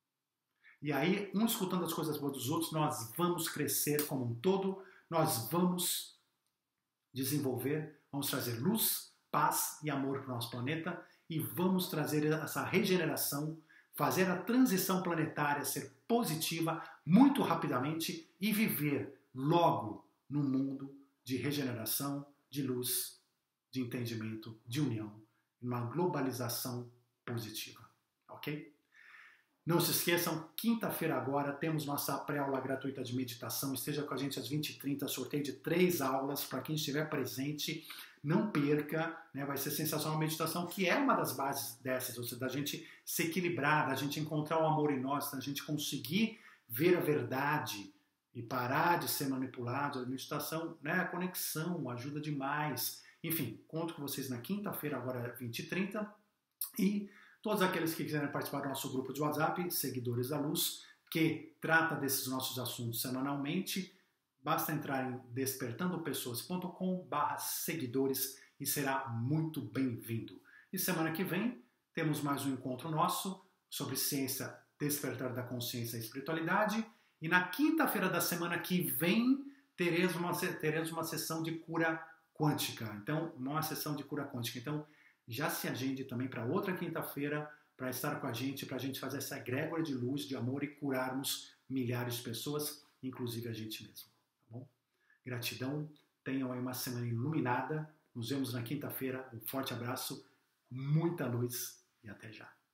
E aí, um escutando as coisas boas dos outros, nós vamos crescer como um todo, nós vamos desenvolver, vamos trazer luz, paz e amor para o nosso planeta e vamos trazer essa regeneração, fazer a transição planetária ser positiva muito rapidamente e viver logo num mundo de regeneração, de luz, de entendimento, de união, uma globalização positiva, ok? Não se esqueçam, quinta-feira agora temos nossa pré-aula gratuita de meditação. Esteja com a gente às vinte e trinta, sorteio de três aulas para quem estiver presente. Não perca, né? Vai ser sensacional a meditação, que é uma das bases dessas, ou seja, da gente se equilibrar, da gente encontrar o amor em nós, da gente conseguir ver a verdade e parar de ser manipulado. A meditação, né? A conexão ajuda demais. Enfim, conto com vocês na quinta-feira, agora vinte e trinta. E todos aqueles que quiserem participar do nosso grupo de WhatsApp, Seguidores da Luz, que trata desses nossos assuntos semanalmente, basta entrar em despertando pessoas ponto com barra seguidores e será muito bem-vindo. E semana que vem temos mais um encontro nosso sobre ciência, despertar da consciência e espiritualidade. E na quinta-feira da semana que vem teremos uma, teremos uma sessão de cura quântica. Então, uma sessão de cura quântica. Então, já se agende também para outra quinta-feira para estar com a gente, para a gente fazer essa egrégora de luz, de amor e curarmos milhares de pessoas, inclusive a gente mesmo. Tá bom? Gratidão, tenham aí uma semana iluminada. Nos vemos na quinta-feira. Um forte abraço, muita luz e até já.